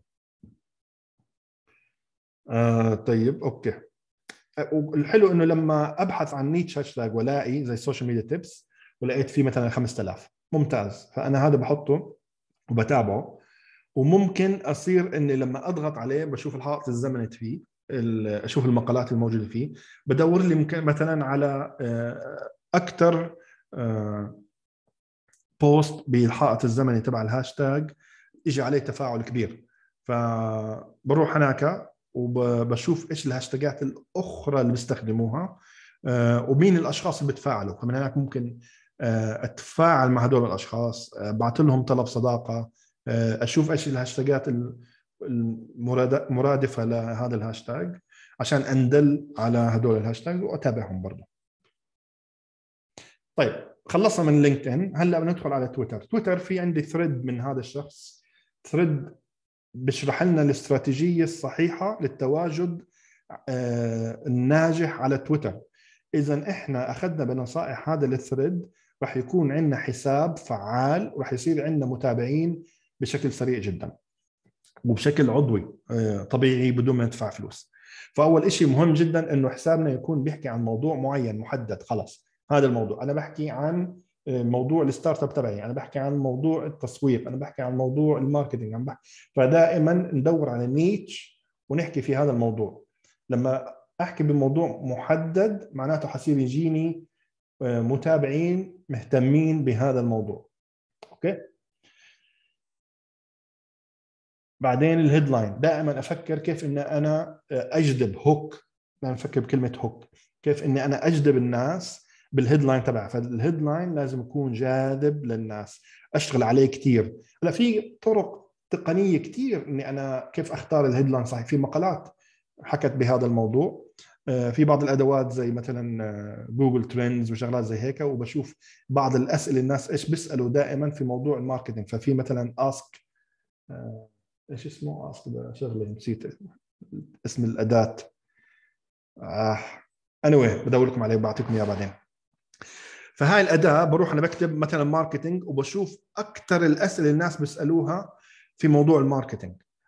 طيب اوكي. والحلو انه لما ابحث عن نيتش هاشتاج والاقي زي السوشيال ميديا تيبس ولقيت فيه مثلا 5000، ممتاز. فانا هذا بحطه وبتابعه، وممكن اصير اني لما اضغط عليه بشوف الحائط الزمني فيه، اشوف المقالات الموجوده فيه، بدور لي ممكن مثلا على اكثر بوست بالحائط الزمني تبع الهاشتاج اجى عليه تفاعل كبير. فبروح هناك وبشوف ايش الهاشتاجات الاخرى اللي بيستخدموها ومين الاشخاص اللي بتفاعلوا. فمن هناك ممكن اتفاعل مع هدول الاشخاص، بعث لهم طلب صداقه، اشوف ايش الهاشتاجات المرادفه لهذا الهاشتاج عشان اندل على هدول الهاشتاج واتابعهم برضه. طيب خلصنا من لينكد ان، هلا بندخل على تويتر. تويتر في عندي ثريد من هذا الشخص، ثريد بشرح لنا الاستراتيجيه الصحيحه للتواجد الناجح على تويتر. اذا احنا اخذنا بنصائح هذا الثريد راح يكون عندنا حساب فعال وراح يصير عندنا متابعين بشكل سريع جدا وبشكل عضوي طبيعي بدون ما ندفع فلوس. فاول شيء مهم جدا انه حسابنا يكون بيحكي عن موضوع معين محدد. خلص هذا الموضوع انا بحكي عن موضوع الستارت اب تبعي، انا بحكي عن موضوع التسويق، انا بحكي عن موضوع الماركتينج، عم بحكي. فدائما ندور على نيتش ونحكي في هذا الموضوع. لما احكي بموضوع محدد معناته حصير يجيني متابعين مهتمين بهذا الموضوع. اوكي. بعدين الهيدلاين، دائما افكر كيف ان انا اجذب هوك. انا بفكر بكلمه هوك، كيف اني انا اجذب الناس بالهيدلاين تبعها. فالهيدلاين لازم يكون جاذب للناس، اشتغل عليه كثير. هلا في طرق تقنيه كثير اني انا كيف اختار الهيدلاين صحيح. في مقالات حكت بهذا الموضوع، في بعض الادوات زي مثلا جوجل ترندز وشغلات زي هيك، وبشوف بعض الاسئله الناس ايش بيسالوا دائما في موضوع الماركتينج. ففي مثلا اسك ايش اسمه، شغله نسيت اسم الاداه. anyway بدور لكم عليه وبعطيكم اياه بعدين. فهاي الاداه بروح انا بكتب مثلا ماركتينج وبشوف اكثر الاسئله الناس بيسالوها في موضوع الماركتينج.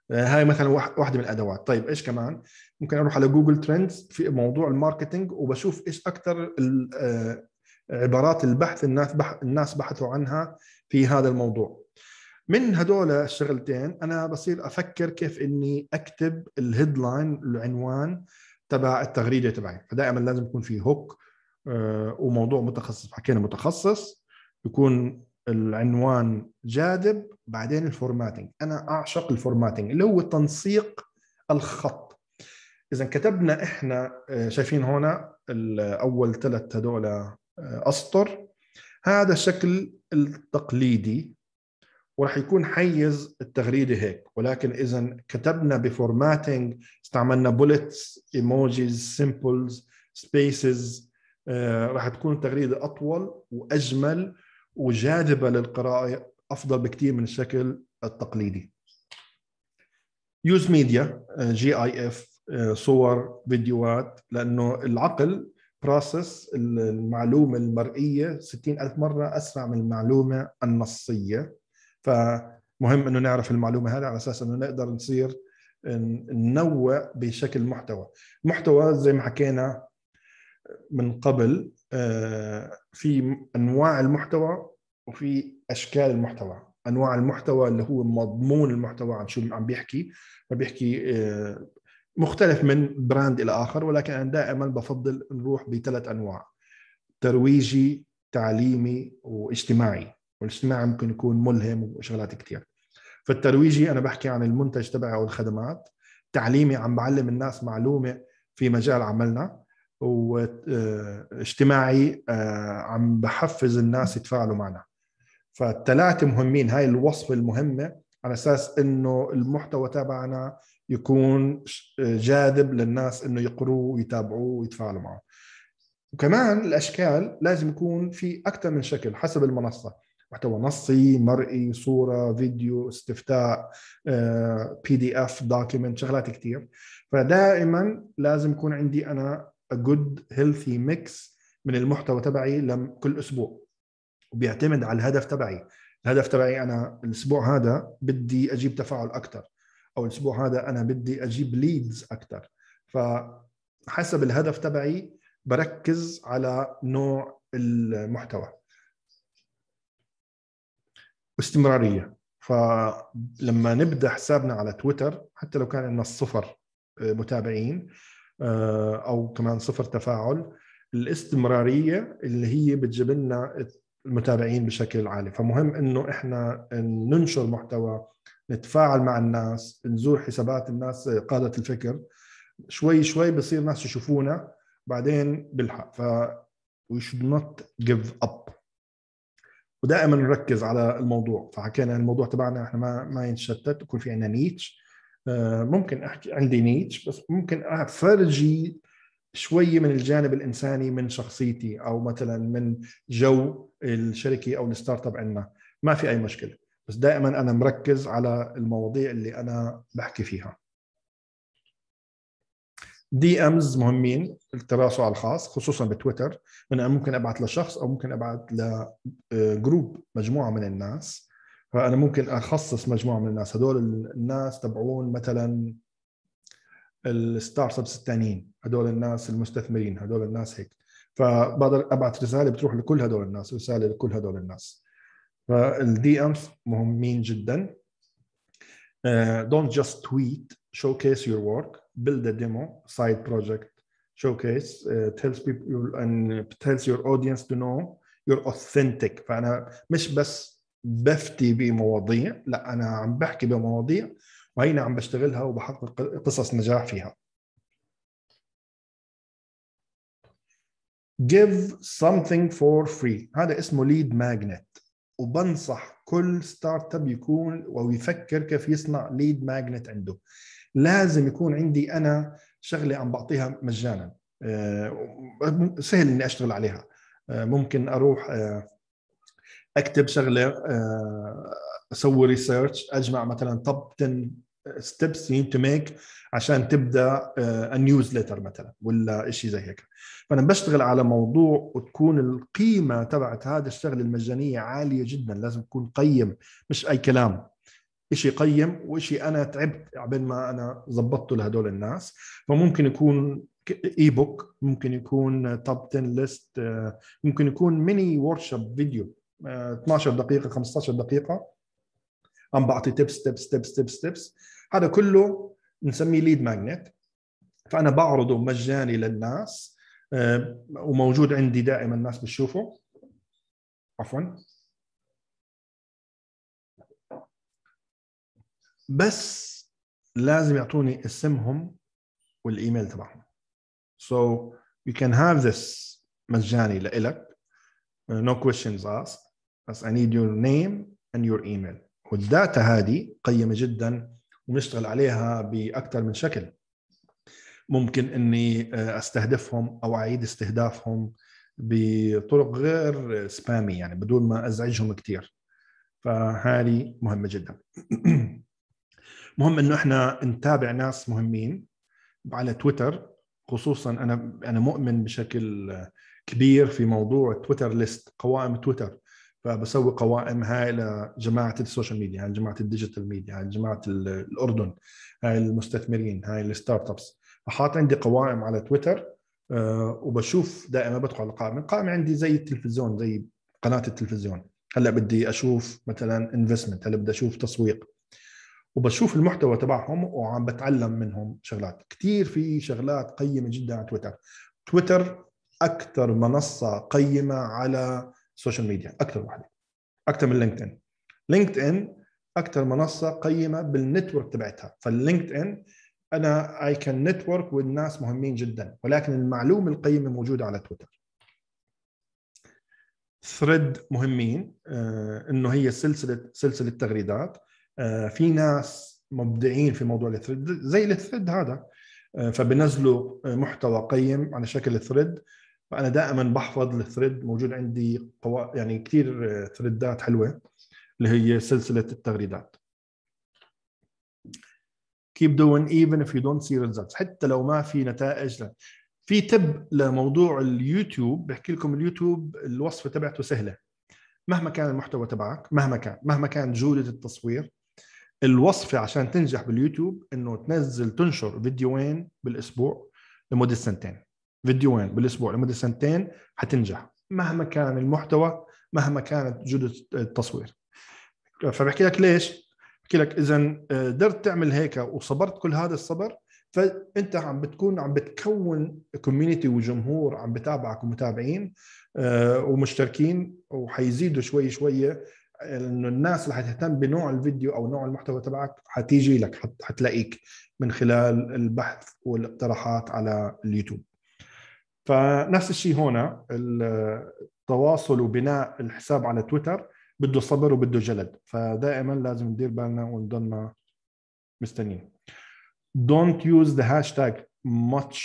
هاي مثلا واحدة من الأدوات. طيب إيش كمان؟ ممكن أروح على جوجل ترندز في موضوع الماركتينج وبشوف إيش أكثر عبارات البحث الناس بحثوا عنها في هذا الموضوع. من هدول الشغلتين أنا بصير أفكر كيف إني أكتب الهيدلاين، العنوان تبع التغريدة تبعي. فدائما لازم يكون في هوك وموضوع متخصص. حكينا متخصص، يكون العنوان جاذب، بعدين الفورماتينج. أنا أعشق الفورماتينج اللي هو تنسيق الخط. إذا كتبنا إحنا شايفين هنا الأول 3 هدول أسطر، هذا الشكل التقليدي وراح يكون حيز التغريده هيك. ولكن اذا كتبنا بفورماتينج، استعملنا بوليتس، ايموجيز، سيمبلز، سبيسز، راح تكون التغريده اطول واجمل وجاذبه للقراءه، افضل بكثير من الشكل التقليدي. يوز ميديا، جي اي اف، صور، فيديوهات، لانه العقل بروسس المعلومه المرئيه 60,000 مره اسرع من المعلومه النصيه. فمهم انه نعرف المعلومه هذه على اساس انه نقدر نصير ننوع بشكل محتوى زي ما حكينا من قبل. في انواع المحتوى وفي اشكال المحتوى. انواع المحتوى اللي هو مضمون المحتوى عن شو عم بيحكي، ما بيحكي مختلف من براند الى اخر، ولكن انا دائما بفضل نروح ب3 انواع: ترويجي، تعليمي، واجتماعي. والاجتماعي ممكن يكون ملهم وشغلات كثير. فالترويجي انا بحكي عن المنتج تبعي او الخدمات. تعليمي عم بعلم الناس معلومه في مجال عملنا. واجتماعي عم بحفز الناس يتفاعلوا معنا. فال3 مهمين، هاي الوصفه المهمه على اساس انه المحتوى تبعنا يكون جاذب للناس انه يقروه ويتابعوه ويتفاعلوا معه. وكمان الاشكال لازم يكون في اكثر من شكل حسب المنصه: محتوى نصي، مرئي، صوره، فيديو، استفتاء، PDF، دوكيمنت، شغلات كثير. فدائما لازم يكون عندي انا جود هيلثي ميكس من المحتوى تبعي كل اسبوع، وبيعتمد على الهدف تبعي. الهدف تبعي انا الاسبوع هذا بدي اجيب تفاعل اكثر، او الاسبوع هذا انا بدي اجيب ليدز اكثر. فحسب الهدف تبعي بركز على نوع المحتوى. واستمرارية، فلما نبدأ حسابنا على تويتر حتى لو كان لنا 0 متابعين أو كمان 0 تفاعل، الاستمرارية اللي هي بتجيب لنا المتابعين بشكل عالي. فمهم إنه إحنا ننشر محتوى، نتفاعل مع الناس، نزور حسابات الناس قادة الفكر. شوي شوي بصير ناس يشوفونا، بعدين بلحق. we should not give up. ودائما نركز على الموضوع. فحكينا الموضوع تبعنا احنا ما ينشتت، يكون في عندنا نيتش. ممكن احكي عندي نيتش، بس ممكن افرجي شوي من الجانب الانساني من شخصيتي، او مثلا من جو الشركه او الستارت اب عندنا. ما في اي مشكله، بس دائما انا مركز على المواضيع اللي انا بحكي فيها. دي امز مهمين، التواصل على الخاص خصوصا بتويتر. انا ممكن ابعث لشخص او ممكن ابعث لجروب، مجموعه من الناس. فانا ممكن اخصص مجموعه من الناس، هدول الناس تبعون مثلا الستارت ابس الثانيين، هدول الناس المستثمرين، هدول الناس هيك. فبقدر ابعث رساله بتروح لكل هدول الناس، رساله لكل هدول الناس. فالدي امز مهمين جدا. Don't just tweet, showcase your work, build a demo, side project, showcase, tells people and tells your audience to know you're authentic. فأنا مش بس بفتي بمواضيع، لا أنا عم بحكي بمواضيع وهينا عم بشتغلها وبحقق قصص نجاح فيها. Give something for free، هذا اسمه lead magnet. وبنصح كل ستارت اب يكون ويفكر كيف يصنع ليد ماجنت عنده. لازم يكون عندي انا شغله عم بعطيها مجانا، سهل اني اشتغل عليها. ممكن اروح اكتب شغله، اسوي ريسيرش، اجمع مثلا توب 10 ستيبس you need to make عشان تبدا نيوزليتر مثلا ولا شيء زي هيك. فانا بشتغل على موضوع وتكون القيمه تبعت هذا الشغل المجانيه عاليه جدا. لازم تكون قيم، مش اي كلام. إشي قيم وإشي أنا تعبت قبل ما أنا ضبطته لهدول الناس. فممكن يكون اي بوك، ممكن يكون توب 10 ليست، ممكن يكون ميني ورشوب فيديو 12 دقيقة 15 دقيقة عم بعطي تيبس تيبس تيبس تيبس تيبس. هذا كله نسميه ليد ماجنت. فأنا بعرضه مجاني للناس، وموجود عندي دائما الناس بتشوفه. عفوا. بس لازم يعطوني اسمهم والايميل تبعهم. So you can have this مجاني لإلك. No questions asked. بس I need your name and your email. والداتا هذه قيمة جدا ونشتغل عليها بأكثر من شكل. ممكن إني أستهدفهم أو أعيد استهدافهم بطرق غير سبامي، يعني بدون ما أزعجهم كتير. فهذه مهمة جدا. مهم إنه إحنا نتابع ناس مهمين على تويتر خصوصا. أنا مؤمن بشكل كبير في موضوع تويتر ليست، قوائم تويتر. فبسوي قوائم هاي لجماعة السوشيال ميديا، هاي جماعة الديجيتال ميديا، هاي جماعة الأردن، هاي المستثمرين، هاي الستارت ابس. فحاط عندي قوائم على تويتر، وبشوف دائما بدخل على القائمة عندي زي التلفزيون، زي قناة التلفزيون. هلا بدي أشوف مثلا انفستمنت، هلا بدي أشوف تسويق، وبشوف المحتوى تبعهم وعم بتعلم منهم شغلات كتير. في شغلات قيمة جدا على تويتر. تويتر أكثر منصة قيمة على السوشيال ميديا، أكثر واحدة، أكثر من لينكدين. لينكدين أكثر منصة قيمة بالنتورك تبعتها. فاللينكدين أنا I can network والناس مهمين جدا، ولكن المعلومة القيمة موجودة على تويتر. ثريد مهمين، إنه هي سلسلة تغريدات. في ناس مبدعين في موضوع الثريد زي الثريد هذا، فبنزلوا محتوى قيم على شكل ثريد. فأنا دائما بحفظ الثريد، موجود عندي يعني كثير ثريدات حلوة اللي هي سلسلة التغريدات. keep doing even if you don't see results. حتى لو ما في نتائج. في تب لموضوع اليوتيوب، بحكي لكم اليوتيوب الوصفة تبعته سهلة. مهما كان المحتوى تبعك، مهما كان جودة التصوير، الوصفة عشان تنجح باليوتيوب انه تنشر فيديوين بالاسبوع لمدة سنتين. فيديوين بالاسبوع لمدة سنتين حتنجح، مهما كان المحتوى، مهما كانت جودة التصوير. فبحكي لك ليش. بحكي لك اذا قدرت تعمل هيك وصبرت كل هذا الصبر، فانت عم بتكون عم بتكون كوميونتي وجمهور عم بتابعك ومتابعين ومشتركين، وحيزيدوا شوي شوية، لانه الناس اللي حتهتم بنوع الفيديو او نوع المحتوى تبعك حتيجي لك، حتلاقيك من خلال البحث والاقتراحات على اليوتيوب. فنفس الشيء هنا، التواصل وبناء الحساب على تويتر بده صبر وبده جلد. فدائما لازم ندير بالنا ونضلنا مستنيين. Don't use the hashtag much.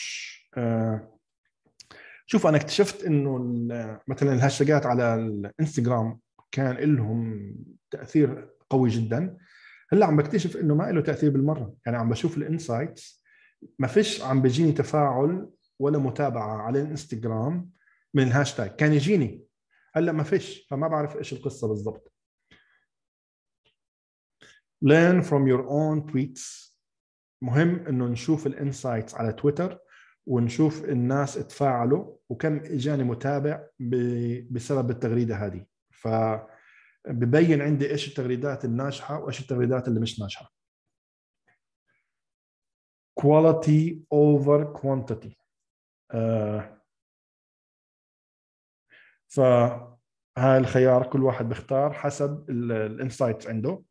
شوف أنا اكتشفت إنه مثلا الهاشتاجات على الانستغرام كان لهم تأثير قوي جدا. هلا عم بكتشف إنه ما له تأثير بالمرة. يعني عم بشوف الانسايتس، ما فيش عم بيجيني تفاعل ولا متابعة على الانستغرام من الهاشتاج. كان يجيني، هلا ما فيش. فما بعرف إيش القصة بالضبط. Learn from your own tweets. مهم إنه نشوف الانسايتس على تويتر ونشوف الناس اتفاعلوا وكم اجاني متابع بسبب التغريده هذه. فببين عندي ايش التغريدات الناجحه وايش التغريدات اللي مش ناجحه. quality over quantity. فهاي الخيار كل واحد بيختار حسب الانسايتس عنده.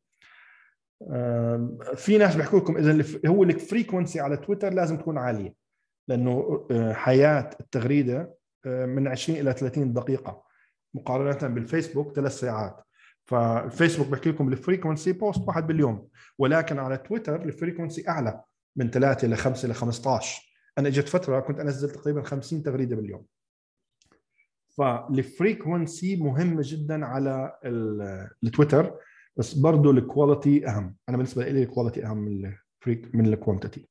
في ناس بيحكوا لكم اذا هو الفريكونسي على تويتر لازم تكون عاليه، لانه حياه التغريده من 20 الى 30 دقيقه مقارنه بالفيسبوك 3 ساعات. فالفيسبوك بحكي لكم الفريكونسي بوست واحد باليوم، ولكن على تويتر الفريكونسي اعلى من 3 الى 5 الى 15. انا اجت فتره كنت انزل تقريبا 50 تغريده باليوم. فالفريكونسي مهمه جدا على التويتر، بس برضه الكواليتي اهم. انا بالنسبه لي الكواليتي اهم من الكوانتيتي.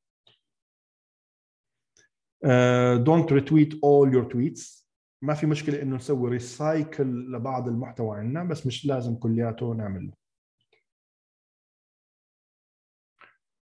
don't retweet all your tweets. ما في مشكله انه نسوي ريسايكل لبعض المحتوى عندنا، بس مش لازم كلياته نعمله.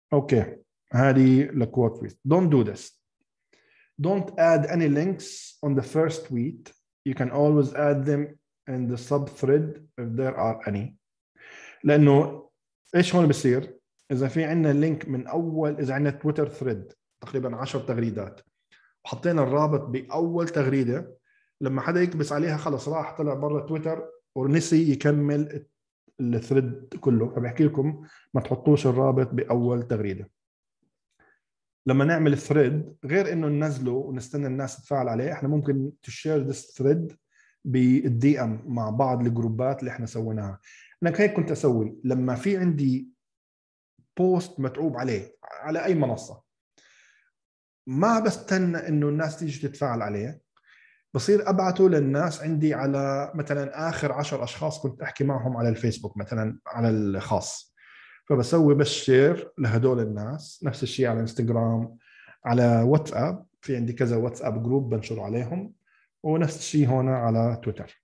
اوكي، هذه لكوت تويت. Don't do this. Don't add any links on the first tweet. You can always add them in the sub-thread if there are any. لأنه إيش هون بصير؟ إذا في عندنا لينك من أول، إذا عندنا تويتر ثريد تقريبا 10 تغريدات وحطينا الرابط بأول تغريدة، لما حدا يكبس عليها خلص راح طلع برا تويتر ونسي يكمل الثريد كله. فبحكي لكم ما تحطوش الرابط بأول تغريدة. لما نعمل الثريد غير انه ننزله ونستنى الناس تتفاعل عليه، احنا ممكن تشير ذس ثريد بالدي ام مع بعض الجروبات اللي احنا سويناها. انا هيك كنت اسوي لما في عندي بوست متعوب عليه على اي منصه، ما بستنى انه الناس تيجي تتفاعل عليه، بصير ابعته للناس عندي على مثلا اخر 10 اشخاص كنت احكي معهم على الفيسبوك مثلا على الخاص، فبسوي بس شير لهدول الناس. نفس الشيء على انستغرام، على واتساب في عندي كذا واتساب جروب بنشر عليهم، ونفس الشيء هنا على تويتر.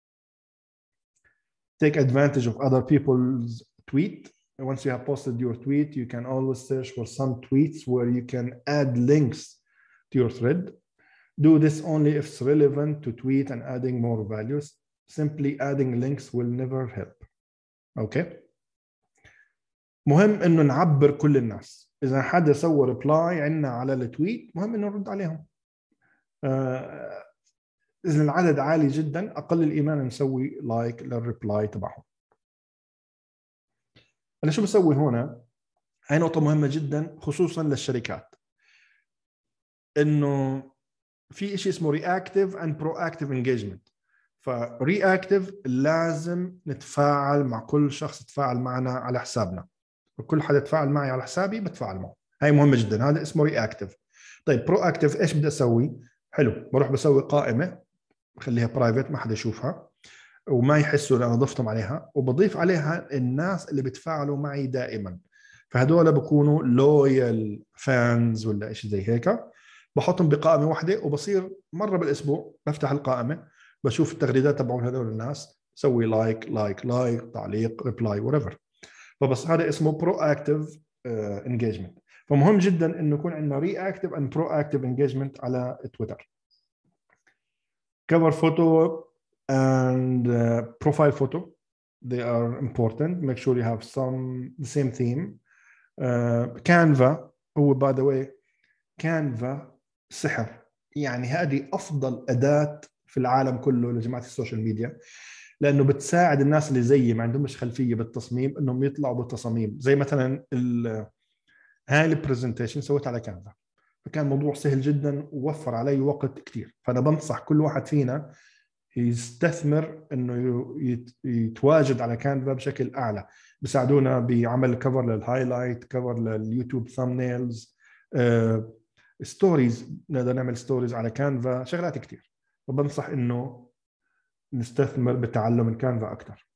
Take advantage of other people's tweet. Once you have posted your tweet, you can always search for some tweets where you can add links to your thread. Do this only if it's relevant to tweet and adding more values. Simply adding links will never help. Okay. مهم انه نعبر كل الناس. اذا حدا سوى ريبلاي عندنا على التويت مهم انه نرد عليهم. اذا العدد عالي جدا اقل الايمان نسوي لايك للريبلاي تبعهم. انا شو بسوي هنا؟ هاي نقطه مهمه جدا خصوصا للشركات، انه في شيء اسمه رياكتيف اند برو اكتيف انجيجمنت. فرياكتيف لازم نتفاعل مع كل شخص يتفاعل معنا على حسابنا، وكل حدا يتفاعل معي على حسابي بتفاعل معه. هاي مهمه جدا، هذا اسمه رياكتيف. طيب برو اكتيف ايش بدي اسوي؟ حلو، بروح بسوي قائمه بخليها برايفت ما حدا يشوفها وما يحسوا انا ضفتهم عليها، وبضيف عليها الناس اللي بتفاعلوا معي دائما. فهدول بكونوا لويال فانز ولا شيء زي هيك، بحطهم بقائمه واحده وبصير مره بالاسبوع بفتح القائمه بشوف التغريدات تبعون هذول الناس، سوي لايك لايك لايك تعليق ريبلاي وريفر. فبس هذا اسمه برو اكتيف انجيجمنت. فمهم جدا انه يكون عندنا ري اكتيف اند برو اكتيف انجيجمنت على تويتر. cover photo and profile photo, they are important. Make sure you have the same theme. Canva هو by the way Canva سحر، يعني هذه افضل اداه في العالم كله لجماعه السوشيال ميديا، لانه بتساعد الناس اللي زيي ما عندهمش خلفيه بالتصميم انهم يطلعوا بالتصاميم. زي مثلا هاي البرزنتيشن سويتها على كانفا، فكان موضوع سهل جدا ووفر علي وقت كثير. فانا بنصح كل واحد فينا يستثمر انه يتواجد على كانفا بشكل اعلى. بيساعدونا بعمل كفر للهايلايت، كفر لليوتيوب ثامبنيلز، ستوريز، نقدر نعمل ستوريز على كانفا، شغلات كثير. فبنصح انه نستثمر بتعلم الكانفا اكثر.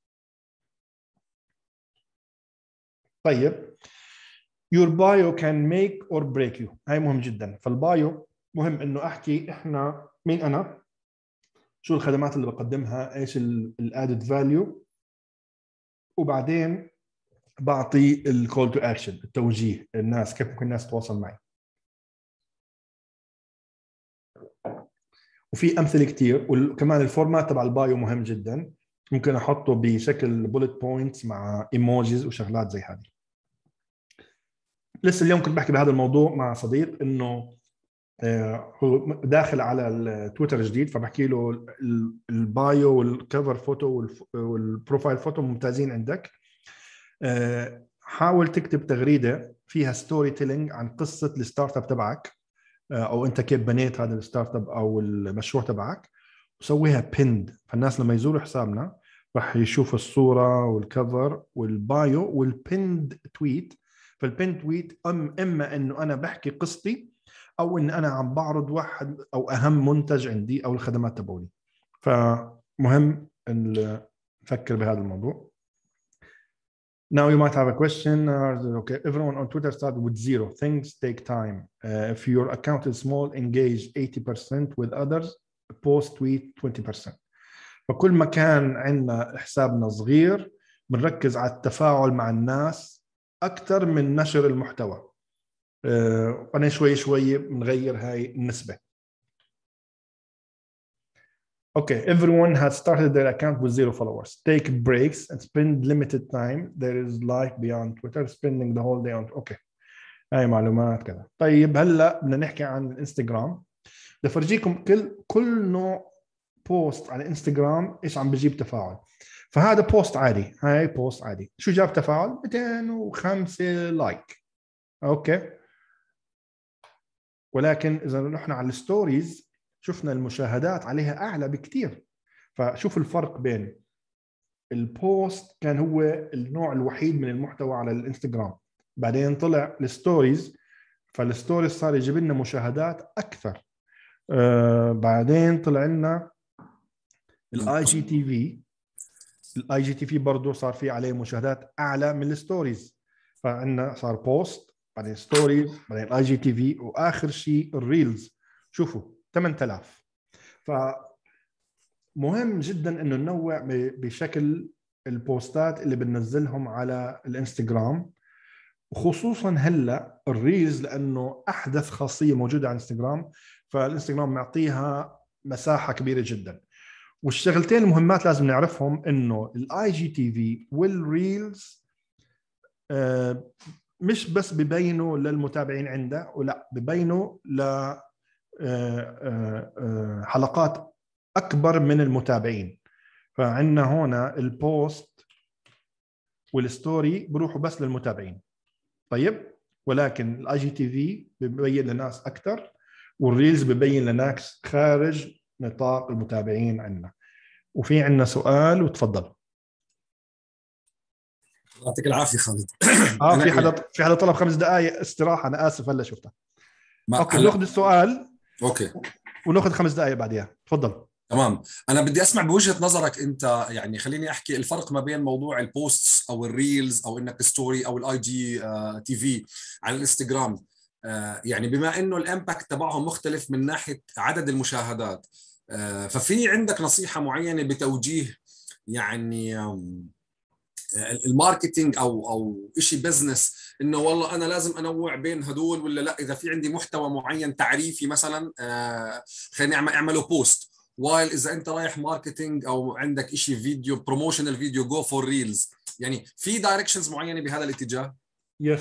طيب your bio can make or break you. هاي مهم جدا. فالبايو مهم انه احكي احنا مين انا، شو الخدمات اللي بقدمها، ايش الادد فاليو، وبعدين بعطي الكول تو اكشن، التوجيه، الناس كيف ممكن الناس تتواصل معي. وفي امثله كثير. وكمان الفورمات تبع البايو مهم جدا، ممكن احطه بشكل بولت بوينتس مع ايموجيز وشغلات زي هذه. لسه اليوم كنت بحكي بهذا الموضوع مع صديق، انه هو داخل على التويتر جديد، فبحكي له البايو والكفر فوتو والبروفايل فوتو ممتازين عندك، حاول تكتب تغريده فيها ستوري تيلينج عن قصه الستارت اب تبعك، او انت كيف بنيت هذا الستارت اب او المشروع تبعك، وسويها بيند. فالناس لما يزوروا حسابنا راح يشوفوا الصوره والكفر والبايو والبيند تويت. فالبيند تويت اما انه انا بحكي قصتي، او ان انا عم بعرض واحد او اهم منتج عندي او الخدمات تبعوني. فمهم ان نفكر بهذا الموضوع. Now you might have a question. Okay, everyone on Twitter started with 0. Things take time. If your account is small, engage 80% with others. Post tweet 20%. فكل ما كان عندنا حسابنا صغير بنركز على التفاعل مع الناس اكثر من نشر المحتوى. انا شوي بنغير هاي النسبه. Okay, everyone has started their account with 0 followers. Take breaks and spend limited time. There is life beyond Twitter. Spending the whole day on. Okay. هاي معلومات كذا. طيب هلا بدنا نحكي عن الانستغرام. بدي افرجيكم كل نوع بوست على الانستغرام ايش عم بجيب تفاعل. فهذا بوست عادي، هاي بوست عادي. شو جاب تفاعل؟ 205 لايك. اوكي. ولكن اذا رحنا على الستوريز شفنا المشاهدات عليها اعلى بكثير. فشوف الفرق بين البوست كان هو النوع الوحيد من المحتوى على الانستغرام، بعدين طلع الستوريز، فالستوريز صار يجيب لنا مشاهدات اكثر. بعدين طلع لنا الاي جي تي في. الاي جي تي في برضه صار في عليه مشاهدات اعلى من الستوريز. فعندنا صار بوست، بعدين ستوريز، بعدين اي جي تي في، واخر شيء الريلز. شوفوا 8000. فمهم جدا انه ننوع بشكل البوستات اللي بننزلهم على الانستغرام، وخصوصا هلا الريلز لانه احدث خاصيه موجوده على الانستغرام، فالانستغرام معطيها مساحه كبيره جدا. والشغلتين المهمات لازم نعرفهم انه الاي جي تي في والريلز مش بس ببينوا للمتابعين عنده، ولا ببينوا ل حلقات اكبر من المتابعين. فعندنا هنا البوست والستوري بروحوا بس للمتابعين. طيب، ولكن الاي جي تي في ببين لناس اكثر، والريلز ببين لناس خارج نطاق المتابعين عندنا. وفي عندنا سؤال، وتفضل. يعطيك العافيه خالد. في حدا طلب 5 دقائق استراحه، انا اسف هلا شفتها. اوكي، هلا بناخذ السؤال. اوكي، وناخذ 5 دقائق بعديها. تفضل. تمام. انا بدي اسمع بوجهه نظرك انت، يعني خليني احكي الفرق ما بين موضوع البوستس او الريلز او انك ستوري او الاي جي تي في على الانستغرام. يعني بما انه الامباكت تبعهم مختلف من ناحيه عدد المشاهدات، ففي عندك نصيحه معينه بتوجيه يعني الماركتينج او شيء بزنس، انه والله انا لازم انوع بين هدول، ولا لا اذا في عندي محتوى معين تعريفي مثلا خليني اعمله بوست، وايل اذا انت رايح ماركتينج او عندك شيء فيديو بروموشنال فيديو جو فور ريلز، يعني في دايركشنز معينه بهذا الاتجاه؟ يس.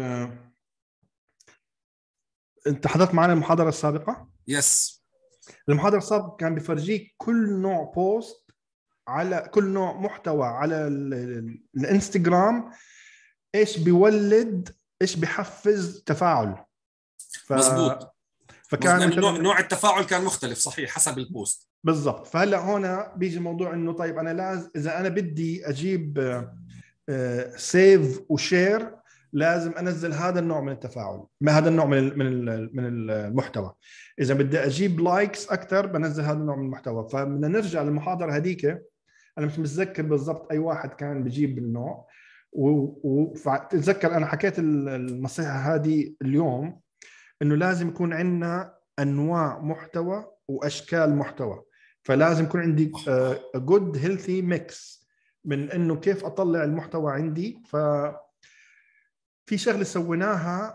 انت حضرت معنا المحاضره السابقه؟ يس. المحاضره السابقه كان بفرجيك كل نوع بوست على كل نوع محتوى على الانستغرام ايش بيولد، ايش بيحفز تفاعل. مزبوط. فكان يعني مثلا نوع التفاعل كان مختلف صحيح حسب البوست. بالضبط. فهلا هنا بيجي موضوع انه طيب انا لازم اذا انا بدي اجيب سيف وشير، لازم انزل هذا النوع من التفاعل، ما هذا النوع من المحتوى. اذا بدي اجيب لايكس اكثر بنزل هذا النوع من المحتوى. فبدنا نرجع للمحاضره هذيك، انا مش متذكر بالضبط اي واحد كان بجيب النوع، وتتذكر انا حكيت النصيحه هذه اليوم، انه لازم يكون عندنا انواع محتوى واشكال محتوى. فلازم يكون عندي جود هيلثي ميكس من انه كيف اطلع المحتوى عندي. ف في شغله سويناها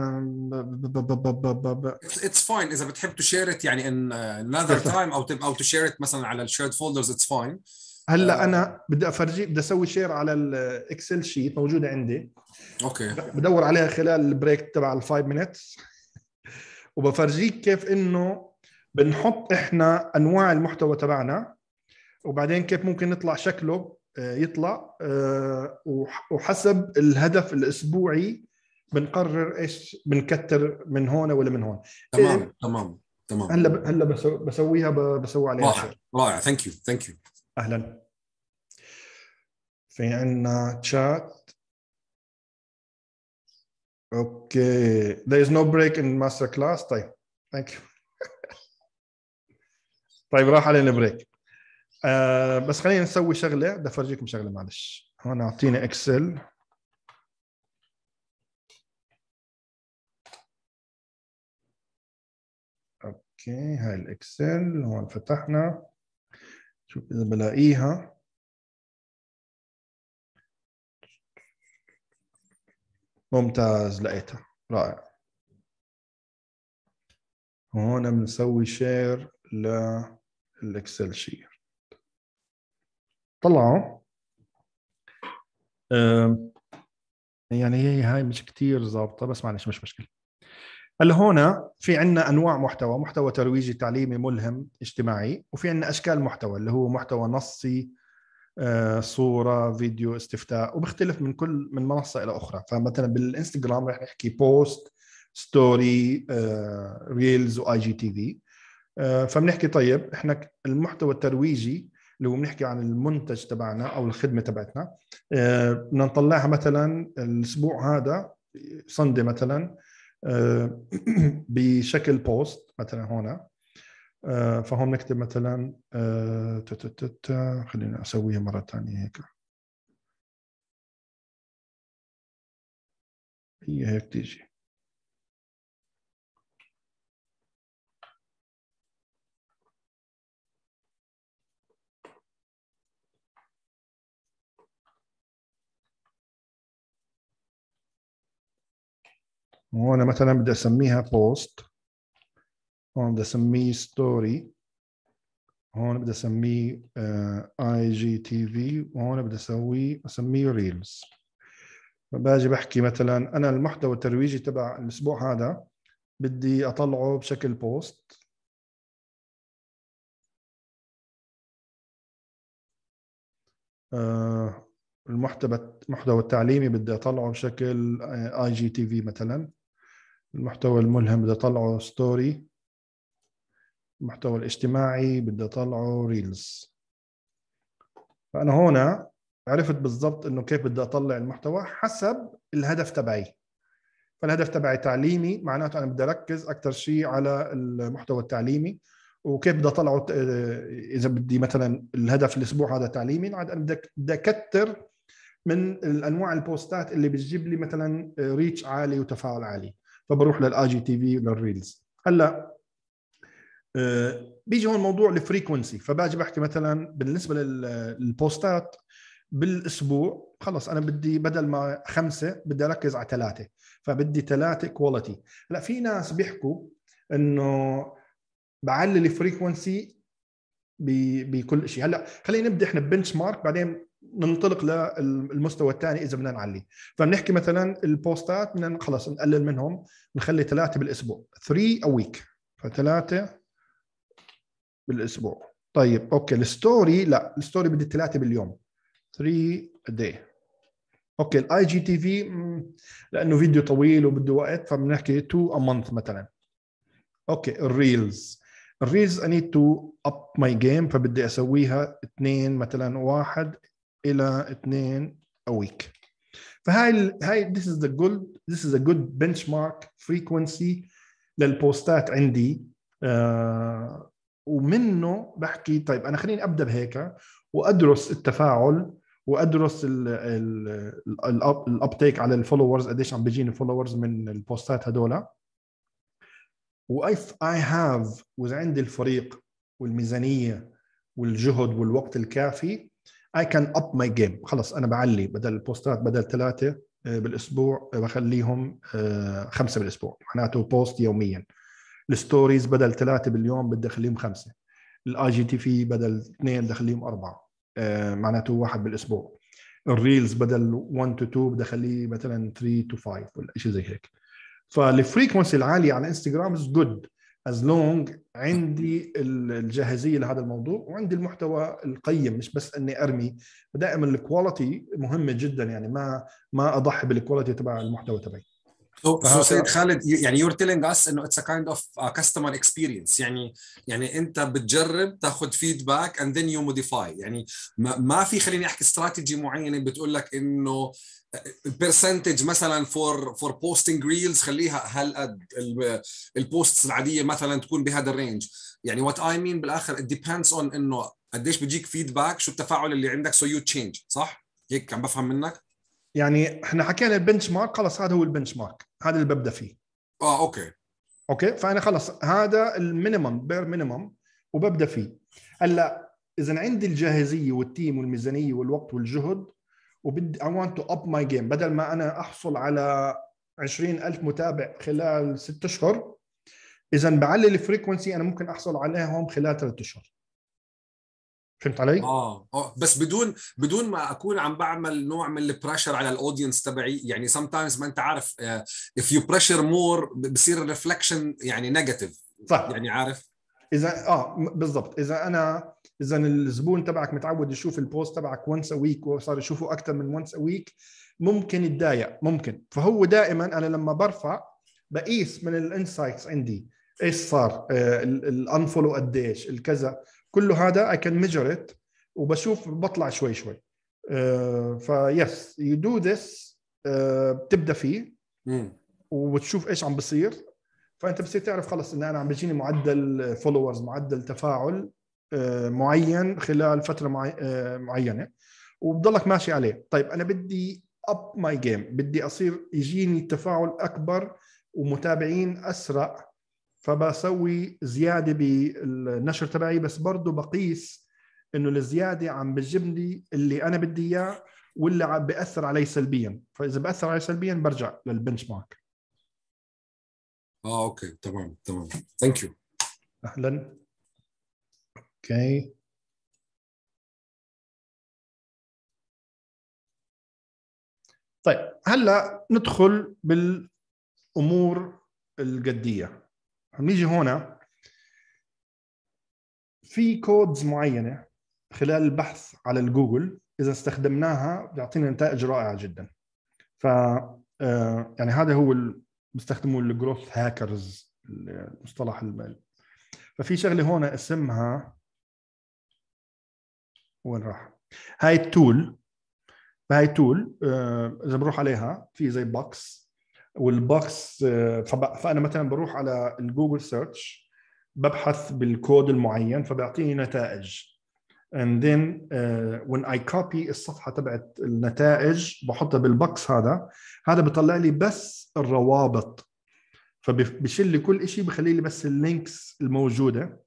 اتس فاين اذا بتحب تشيرت يعني ان انذر تايم او تشيرت مثلا على الشيرد فولدرز، اتس فاين. هلا انا بدي افرجيك، بدي اسوي شير على الاكسل شيت موجوده عندي. اوكي. بدور عليها خلال البريك تبع ال5 مينتس، وبفرجيك كيف انه بنحط احنا انواع المحتوى تبعنا، وبعدين كيف ممكن نطلع شكله يطلع، وحسب الهدف الاسبوعي بنقرر ايش بنكتر من هون ولا من هون. تمام تمام تمام. هلا بسويها، بسوي عليها رائع شير. رائع. ثانك يو ثانك يو. اهلا. في عندنا تشات. اوكي. there is no break in master class. طيب ثانك يو. طيب راح علينا بريك. بس خلينا نسوي شغله، بدي افرجيكم شغله معلش. هون اعطيني اكسل. اوكي، هاي الاكسل هون فتحنا. شوف اذا بلاقيها. ممتاز، لقيتها، رائع. هون بنسوي شير للإكسل شير. طلعوا يعني هاي مش كتير ظابطة، بس معلش مش مشكلة. هلا هون في عنا أنواع محتوى ترويجي تعليمي ملهم اجتماعي، وفي عنا أشكال محتوى اللي هو محتوى نصي، صورة، فيديو، استفتاء، وبختلف من منصة إلى أخرى. فمثلا بالإنستغرام رح نحكي بوست، ستوري، ريلز، وآي جي تي في. فبنحكي طيب احنا المحتوى الترويجي اللي هو بنحكي عن المنتج تبعنا او الخدمه تبعتنا، بدنا نطلعها مثلا الاسبوع هذا سندي مثلا بشكل بوست مثلا هون. فهون نكتب مثلا خلينا اسويها مره ثانيه هيك، هي هيك تيجي. وهون مثلا بدي اسميها بوست، هون بدي اسميه ستوري، هون بدي اسميه اي جي تي في، وهون بدي اسميه ريلز. باجي بحكي مثلا انا المحتوى الترويجي تبع الاسبوع هذا بدي اطلعه بشكل بوست. المحتوى التعليمي بدي اطلعه بشكل اي جي تي في مثلا. المحتوى الملهم بدي اطلعه ستوري. المحتوى الاجتماعي بدي اطلعه ريلز. فانا هنا عرفت بالضبط انه كيف بدي اطلع المحتوى حسب الهدف تبعي. فالهدف تبعي تعليمي، معناته انا بدي اركز اكثر شيء على المحتوى التعليمي. وكيف بدي اطلعه؟ اذا بدي مثلا الهدف الاسبوع هذا تعليمي، عاد انا بدي اكثر من الانواع البوستات اللي بتجيب لي مثلا ريتش عالي وتفاعل عالي، فبروح للاي جي تي في وللريلز. هلا بيجي هون موضوع الفريكونسي. فباجي بحكي مثلا بالنسبه للبوستات بالاسبوع، خلص انا بدي بدل ما 5 بدي اركز على 3، فبدي 3 كواليتي. لا، في ناس بيحكوا انه بعلي الفريكونسي بكل شيء. هلا خلينا نبدا احنا ببنش مارك، بعدين ننطلق للمستوى الثاني اذا بدنا نعلي. فبنحكي مثلا البوستات بدنا خلص نقلل منهم، نخلي 3 بالاسبوع، 3 a week، ف3 بالاسبوع. طيب اوكي. الستوري، لا، الستوري بدي 3 باليوم، 3 a day. اوكي. الاي جي تي في لانه فيديو طويل وبده وقت، فبنحكي 2 a month مثلا. اوكي. الريلز I need to up my game، فبدي اسويها 2 مثلا، 1 الى 2 a week. فهاي this is a good benchmark frequency للبوستات عندي. ومنه بحكي طيب انا خليني ابدا بهيك وادرس التفاعل، وادرس الابتيك على الفولورز، قديش عم بيجيني فولورز من البوستات هدول. وايف اي هاف، واذا عندي الفريق والميزانيه والجهد والوقت الكافي، اي كان اب ماي جيم. خلص انا بعلي بدل البوستات بدل 3 بالاسبوع بخليهم 5 بالاسبوع، معناته بوست يوميا. الستوريز بدل 3 باليوم بدي اخليهم 5. الاي جي تي في بدل 2 بدي اخليهم 4، معناته 1 بالاسبوع. الريلز بدل 1 to 2 بدي اخليه مثلا 3 to 5 ولا شيء زي هيك. فالفريكونسي العاليه على انستغرام از جود از لونج عندي الجاهزيه لهذا الموضوع، وعندي المحتوى القيم، مش بس اني ارمي. دائما الكواليتي مهمه جدا، يعني ما اضحي بالكواليتي تبع المحتوى تبعي. So سيد خالد، يعني you're telling us انه it's a kind of a customer experience. يعني انت بتجرب تاخذ فيدباك and then you modify. يعني ما في، خليني احكي، استراتيجي معينه بتقول لك انه percentage مثلا for posting reels خليها هالقد، البوستس العاديه مثلا تكون بهذا الرينج. يعني what I mean بالاخر it depends on انه قديش بيجيك فيدباك، شو التفاعل اللي عندك so you change. صح هيك عم بفهم منك؟ يعني احنا حكينا البنش مارك، خلص هذا هو البنش مارك، هذا اللي ببدا فيه. اوكي. فانا خلص هذا المينيمم بير مينيمم وببدا فيه. هلا اذا عندي الجاهزيه والتيم والميزانيه والوقت والجهد وبدي I want to up my game، بدل ما أنا أحصل على 20,000 متابع خلال 6 أشهر، إذا بعلي الفريكونسي أنا ممكن أحصل عليهم خلال 3 أشهر. فهمت علي؟ بس بدون ما اكون عم بعمل نوع من البريشر على الاودينس تبعي. يعني sometimes ما انت عارف if you pressure more بصير الريفلكشن يعني نيجاتيف. صح. يعني عارف اذا بالضبط، اذا الزبون تبعك متعود يشوف البوست تبعك once a week وصار يشوفه اكثر من once a week، ممكن يتضايق، ممكن. فهو دائما انا لما برفع بقيس من الانسايتس عندي ايش صار، الانفولو قديش، الكذا، كله هذا I can measure it، وبشوف بطلع شوي شوي. فيس يو دو ذس، بتبدا فيه وبتشوف ايش عم بصير، فانت بصير تعرف خلص ان انا عم بيجيني معدل فولورز، معدل تفاعل معين خلال فتره معينه، وبضلك ماشي عليه. طيب انا بدي اب ماي جيم، بدي اصير يجيني تفاعل اكبر ومتابعين اسرع، فبسوي زياده بالنشر تبعي، بس برضه بقيس انه الزياده عم بتجيب لي اللي انا بدي اياه ولا عم بياثر علي سلبيا. فاذا بأثر علي سلبيا برجع للبنش مارك. اوكي تمام ثانك يو. اهلا. اوكي. طيب هلا ندخل بالامور الجديه. نيجي هنا في كودز معينه خلال البحث على الجوجل اذا استخدمناها بيعطينا نتائج رائعه جدا. ف يعني هذا هو بيستخدموه الجروث هاكرز، المصطلح المالي. ففي شغله هنا اسمها، وين راح؟ هاي التول. فهي تول اذا بروح عليها في زي بوكس، والبوكس فانا مثلا بروح على الجوجل سيرش، ببحث بالكود المعين فبيعطيني نتائج. and then when I copy الصفحه تبعت النتائج بحطها بالبوكس هذا بيطلع لي بس الروابط، فبشيل لي كل شيء، بخلي لي بس اللينكس الموجوده.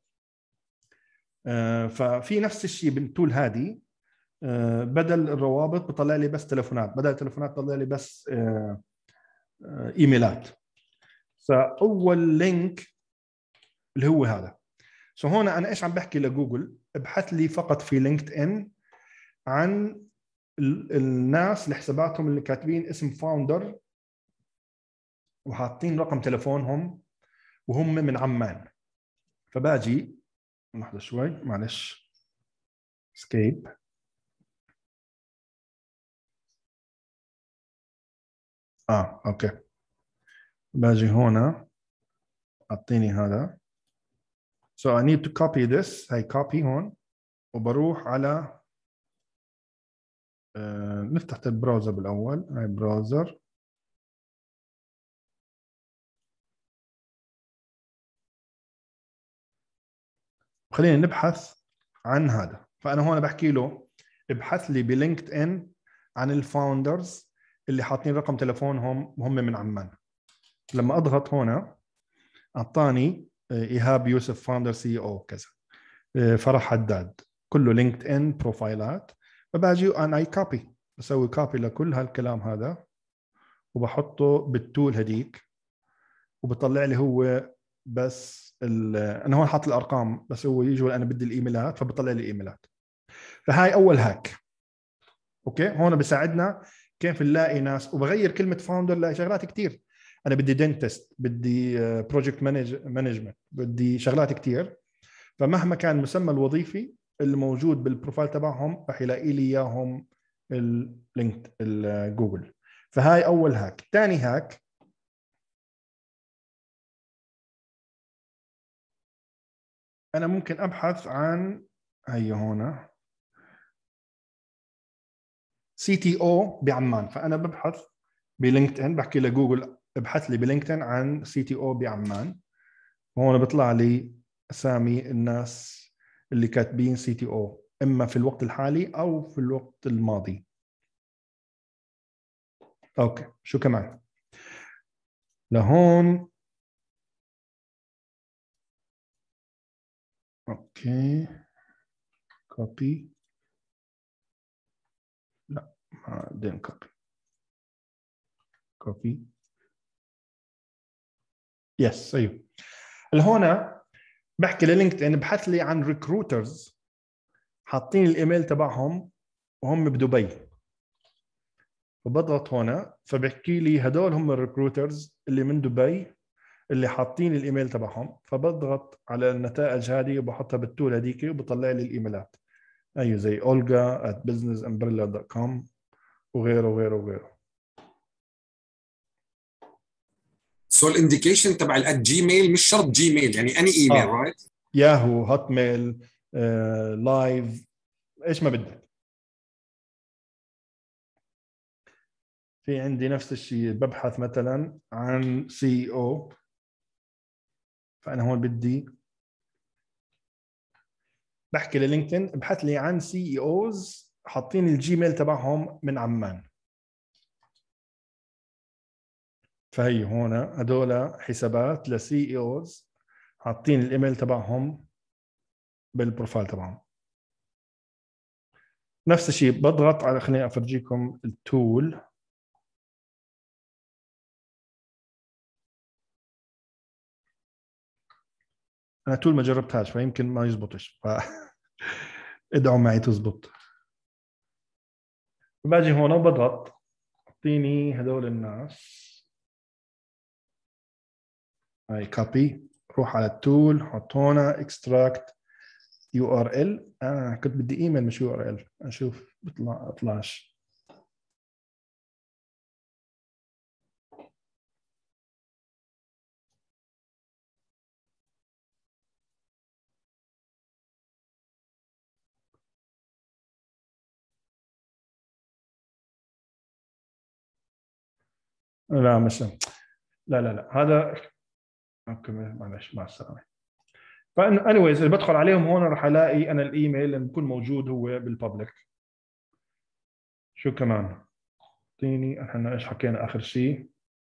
ففي نفس الشيء بالتول هذه، بدل الروابط بطلع لي بس تليفونات، بدل التليفونات بطلع لي بس ايميلات. فاول لينك اللي هو هذا. هنا انا ايش عم بحكي لجوجل؟ ابحث لي فقط في لينكد ان عن الناس اللي حساباتهم اللي كاتبين اسم فاوندر وحاطين رقم تليفونهم وهم من عمان. فباجي لحظه شوي معلش، اسكيب. اوكي. باجي هنا اعطيني هذا. So I need to copy this. هي copy هون، وبروح على نفتح البراوزر بالأول. هاي براوزر. خلينا نبحث عن هذا. فأنا هون بحكي له ابحث لي بلينكد إن عن الفاوندرز اللي حاطين رقم تلفونهم وهم من عمان. لما أضغط هنا أعطاني إيهاب يوسف فاوندر سي او كذا، فرح حداد، كله لينكد إن بروفايلات. فباجي أنا كوبي، بسوي كوبي لكل هالكلام هذا وبحطه بالتول هديك، وبطلع لي هو بس انا هون حاط الارقام، بس هو يجي انا بدي الايميلات فبطلع لي الايميلات. فهاي اول هاك. اوكي. هون بساعدنا كيف نلاقي ناس، وبغير كلمه فاوندر لشغلات كثير. انا بدي دنتست، بدي بروجكت مانجمنت، بدي شغلات كثير. فمهما كان المسمى الوظيفي الموجود بالبروفايل تبعهم رح يلاقي لي اياهم اللينك الجوجل. فهاي اول هاك. ثاني هاك، انا ممكن ابحث عن، هي هنا سي تي او بعمان. فانا ببحث بلينكد ان، بحكي لجوجل ابحث لي بلينكد ان عن سي تي او بعمان. هون بيطلع لي اسامي الناس اللي كاتبين سي تي او، اما في الوقت الحالي او في الوقت الماضي. اوكي. شو كمان لهون؟ اوكي. كوبي. لا بعدين كوبي يس ايوه. اللي هون بحكي للينكد ان بحث لي عن ريكروترز حاطين الايميل تبعهم وهم بدبي، فبضغط هنا فبحكي لي هدول هم الريكروترز اللي من دبي اللي حاطين الايميل تبعهم، فبضغط على النتائج هذه وبحطها بالتول هذيك وبطلع لي الايميلات. ايوه زي olga@businessumbrella.com وغيره وغيره وغيره. سو الانديكيشن تبع ال@جيميل مش شرط جيميل، يعني اني ايميل رايت؟ ياهو، هوت ميل، لايف، ايش ما بدك. في عندي نفس الشيء ببحث مثلا عن سي او، فانا هون بدي بحكي للينكدين ابحث لي عن سي اوز حاطين الجيميل تبعهم من عمان. فهي هون هدول حسابات لسي اوز حاطين الايميل تبعهم بالبروفايل تبعهم. نفس الشيء بضغط على، خليني افرجيكم التول. انا تول ما جربتهاش فيمكن ما يزبطش، ادعوا معي تزبط. باجي هون وبضغط اعطيني هدول الناس، هاي كوبي، روح على التول حط هنا اكستراكت يو ار ال. كنت بدي ايميل مش يو ار ال، اشوف بطلعش. لا مش، لا هذا اوكي معلش مع السلامه. فانيويز اللي بدخل عليهم هون راح الاقي انا الايميل اللي بكون موجود هو بالببليك. شو كمان اعطيني، احنا ايش حكينا اخر شيء؟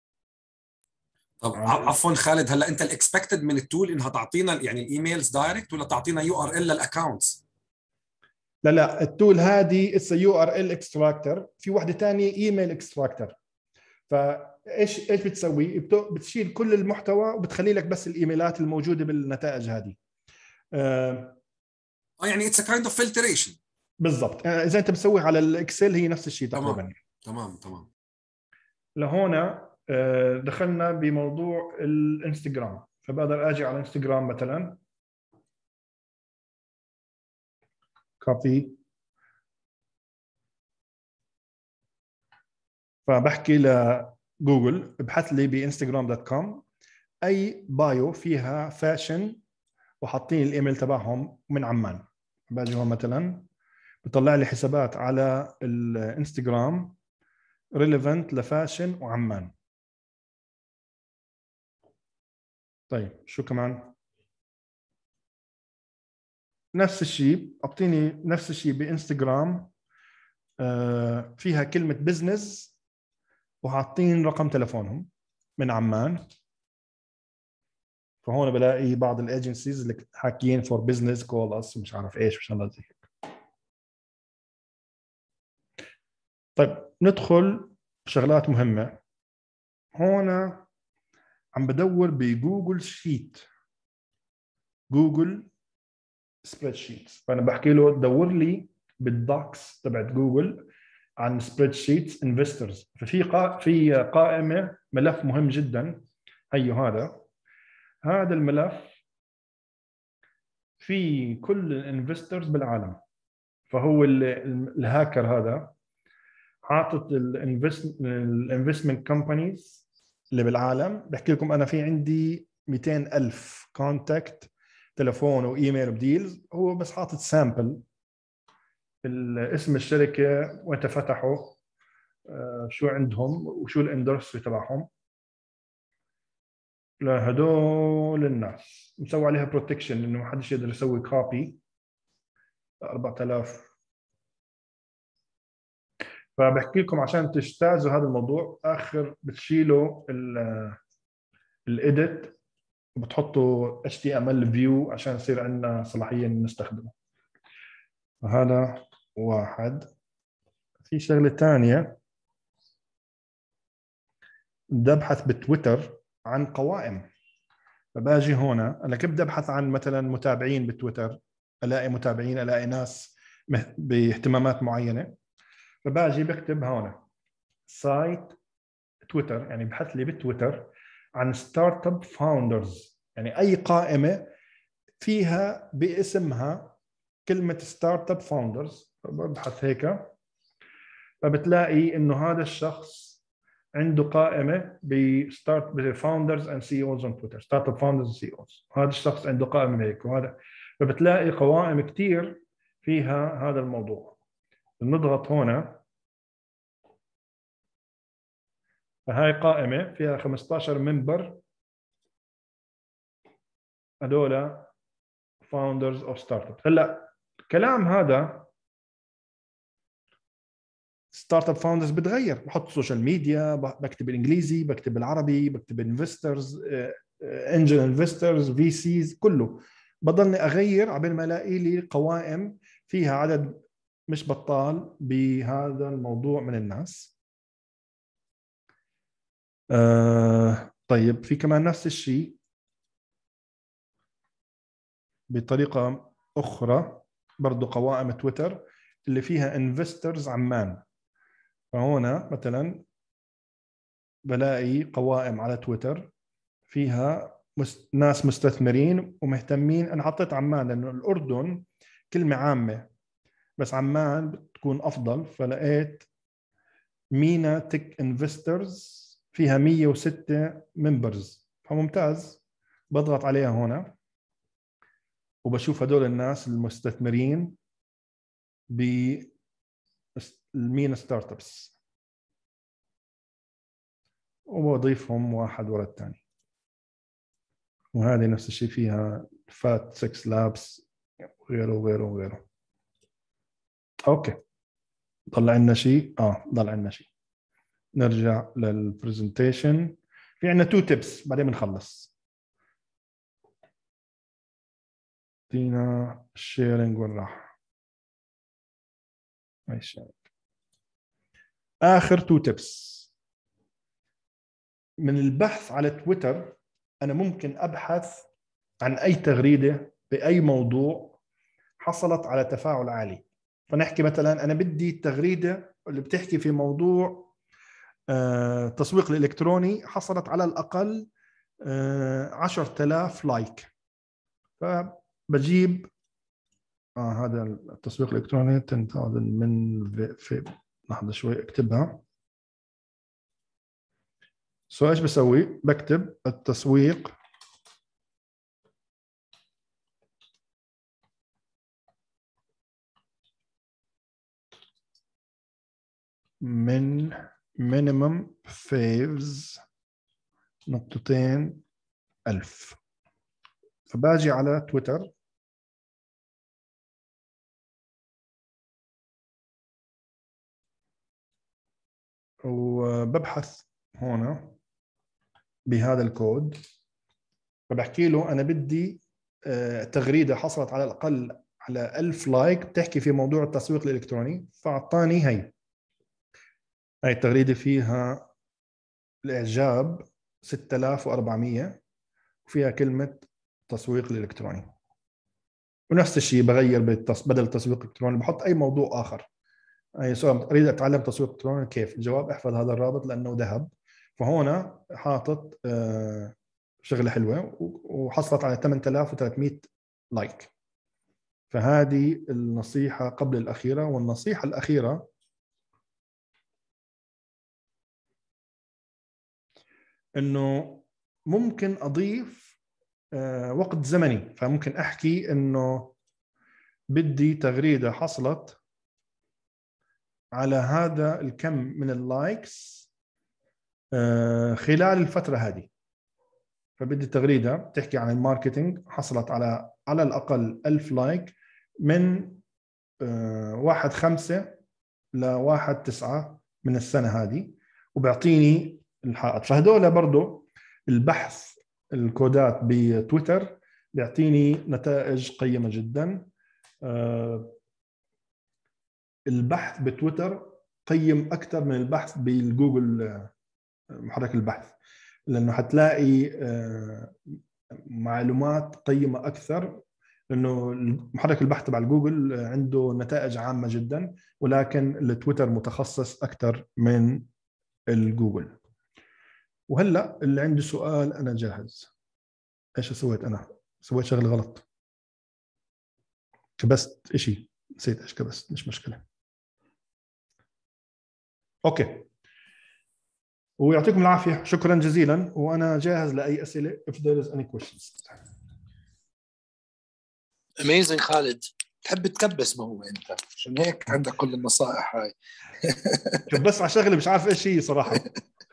طب عفوا خالد، هلا انت الاكسبكتد من التول انها تعطينا يعني الايميلز دايركت ولا تعطينا يو ار ال للاكونتس؟ لا التول هذه اتس يو ار ال اكستراكتور، في وحده ثانيه ايميل اكستراكتور. فايش بتسوي؟ بتشيل كل المحتوى وبتخلي لك بس الايميلات الموجوده بالنتائج هذه. يعني اتس ا كايند اوف فلتريشن. بالضبط، اذا انت بتسوي على الاكسل هي نفس الشيء تمام تقريبا. تمام. لهون دخلنا بموضوع الانستغرام، فبقدر اجي على الانستغرام مثلا كوبي، فبحكي لجوجل ابحث لي بانستغرام.com اي بايو فيها فاشن وحاطين الايميل تبعهم من عمان. باجي هون مثلا بطلع لي حسابات على الانستغرام ريليفنت لفاشن وعمان. طيب شو كمان؟ نفس الشيء اعطيني نفس الشيء بانستغرام فيها كلمه بزنس وحاطين رقم تلفونهم من عمان. فهون بلاقي بعض الايجنسيز اللي حاكيين فور بزنس كول اس ومش عارف ايش وشغلات زي هيك. طيب ندخل بشغلات مهمه. هون عم بدور بجوجل شيت، جوجل سبريد شيت، فانا بحكي له دور لي بالدوكس تبعت جوجل عن سبريد شيتس انفسترز. في قائمه ملف مهم جدا، هيو هذا الملف في كل الانفسترز بالعالم. فهو الهاكر هذا حاطط الانفستمنت كومبانيز اللي بالعالم. بحكي لكم انا في عندي 200,000 كونتاكت تلفون وايميل وديلز، هو بس حاطط سامبل اسم الشركه وانت فتحوا شو عندهم وشو الاندستري تبعهم. لهدول الناس مسوي عليها بروتكشن انه ما حدش يقدر يسوي كوبي 4000. فبحكي لكم عشان تجتازوا هذا الموضوع، اخر بتشيلوا الايديت وبتحطوا HTML فيو عشان يصير عندنا صلاحيه نستخدمه. فهذا واحد. في شغلة تانية، بدي أبحث بتويتر عن قوائم. فباجي هنا أنا كيف بدي أبحث عن مثلا متابعين بتويتر، ألاقي متابعين، ألاقي ناس باهتمامات معينة. فباجي بكتب هنا سايت تويتر، يعني بحث لي بتويتر عن ستارت اب فاوندرز، يعني أي قائمة فيها باسمها كلمة ستارت اب فاوندرز. ببحث هيك، فبتلاقي إنه هذا الشخص عنده قائمة بفاوندرز اند سي اوز اون تويتر، ستارت اب فاوندرز سي اوز. هذا الشخص عنده قائمة هيك، وهذا فبتلاقي قوائم كثير فيها هذا الموضوع. بنضغط هنا، فهاي قائمة فيها 15 ممبر، هذول فاوندرز اوف ستارت اب. هلا الكلام هذا ستارت اب فاوندرز بتغير، بحط سوشيال ميديا، بكتب الانجليزي، بكتب العربي، بكتب انفسترز، انجل انفسترز، في سيز، كله بضلني اغير عبين ما الاقي لي قوائم فيها عدد مش بطال بهذا الموضوع من الناس. طيب في كمان نفس الشيء بطريقة أخرى، برضو قوائم تويتر اللي فيها انفسترز عمان. فهنا مثلا بلاقي قوائم على تويتر فيها ناس مستثمرين ومهتمين. أنا حطيت عمان لأنه الأردن كلمة عامة، بس عمان بتكون أفضل. فلقيت مينا تك انفسترز فيها 106 ممبرز، فممتاز. بضغط عليها هنا وبشوف هدول الناس المستثمرين بالمينا ستارت ابس، وبضيفهم واحد ورا الثاني. وهذه نفس الشيء فيها فات 6 لابس وغيره وغيره وغيره. اوكي، ضل عندنا شيء، ضل عندنا شيء. نرجع للبرزنتيشن. في عندنا 2 تيبس بعدين بنخلص. دينا الشيرنج والراحة. آخر 2 تيبس. من البحث على تويتر أنا ممكن أبحث عن أي تغريدة بأي موضوع حصلت على تفاعل عالي. فنحكي مثلا أنا بدي التغريدة اللي بتحكي في موضوع التسويق الإلكتروني حصلت على الأقل 10,000 لايك. فبجيب هذا التسويق الإلكتروني 10,000 من في لحظة شوي اكتبها. ايش بسوي؟ بكتب التسويق من minimum faves نقطتين 1000. فباجي على تويتر وببحث هنا بهذا الكود، فبحكي له أنا بدي تغريدة حصلت على الأقل على 1000 لايك بتحكي في موضوع التسويق الإلكتروني. فأعطاني هاي التغريدة فيها الإعجاب 6400 وفيها كلمة تسويق الإلكتروني. ونفس الشيء بغير بدل تسويق إلكتروني بحط أي موضوع آخر. أي سؤال أريد أتعلم تسويق إلكتروني كيف؟ الجواب احفظ هذا الرابط لأنه ذهب. فهنا حاطط شغلة حلوة وحصلت على 8300 لايك. فهذه النصيحة قبل الأخيرة. والنصيحة الأخيرة إنه ممكن أضيف وقت زمني. فممكن أحكي إنه بدي تغريدة حصلت على هذا الكم من اللايكس خلال الفترة هذه. فبدي تغريدة بتحكي عن الماركتينج حصلت على الأقل 1000 لايك من 1/5 ل1/9 من السنة هذه، وبيعطيني الحائط. فهدول برضو البحث الكودات بتويتر بيعطيني نتائج قيمة جدا. البحث بتويتر قيم اكثر من البحث بالجوجل محرك البحث، لانه حتلاقي معلومات قيمه اكثر، لانه محرك البحث تبع جوجل عنده نتائج عامه جدا، ولكن التويتر متخصص اكثر من الجوجل. وهلا اللي عنده سؤال انا جاهز. ايش سويت انا؟ سويت شغله غلط، كبست إشي، نسيت ايش كبست، مش مشكله. اوكي، ويعطيكم العافيه، شكرا جزيلا، وانا جاهز لاي اسئله if there is any questions. Amazing خالد، تحب تكبس ما هو انت، عشان هيك عندك كل النصائح هاي. كبس على شغله مش عارف ايش هي صراحه.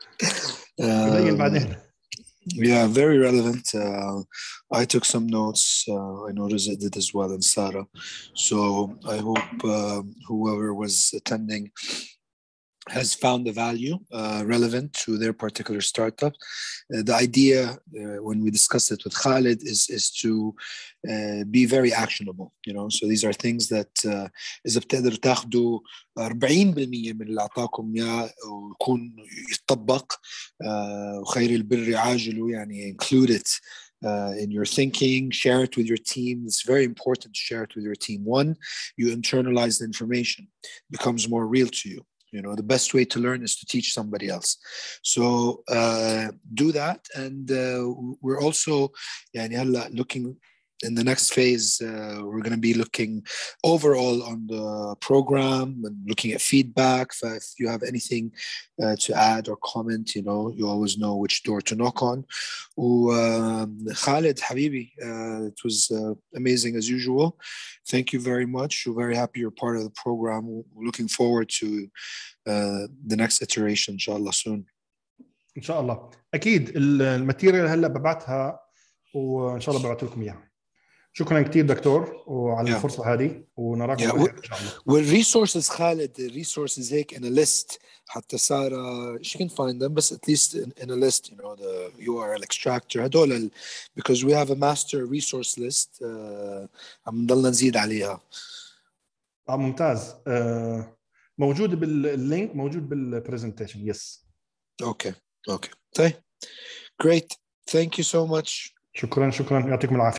ببين بعدين. Yeah, very relevant. I took some notes. I know Rizet did as well, and Sarah. So I hope whoever was attending has found the value relevant to their particular startup. The idea, when we discussed it with Khaled, is to be very actionable. You know, so these are things that إذا بتقدر تاخدوا 40% من اللي أعطاكم إياه ويكون يتطبق وخير البر عاجله، يعني include it in your thinking, share it with your team. It's very important to share it with your team. One, you internalize the information, it becomes more real to you. You know, the best way to learn is to teach somebody else. So do that. And we're also looking in the next phase, we're going to be looking overall on the program and looking at feedback. So if you have anything to add or comment, you know, you always know which door to knock on. Khaled, Habibi, it was amazing as usual. Thank you very much. We're very happy you're part of the program. We're looking forward to the next iteration, inshallah, soon. ان شاء الله اكيد. الماتيريال هلا ببعتها وان شاء الله ببعث لكم اياها. شكرا كثير دكتور وعلى الفرصه هذه، ونراكم على خير ان شاء الله. والريسورسز خالد، الريسورسز هيك in a list، حتى سارة she can find them, but at least in a list, you know, the URL extractor هدول because we have a master resource list عم نضلنا نزيد عليها. ممتاز. موجود باللينك، موجود بالبرزنتيشن. يس. اوكي طيب، great, thank you so much. شكرا يعطيكم العافيه.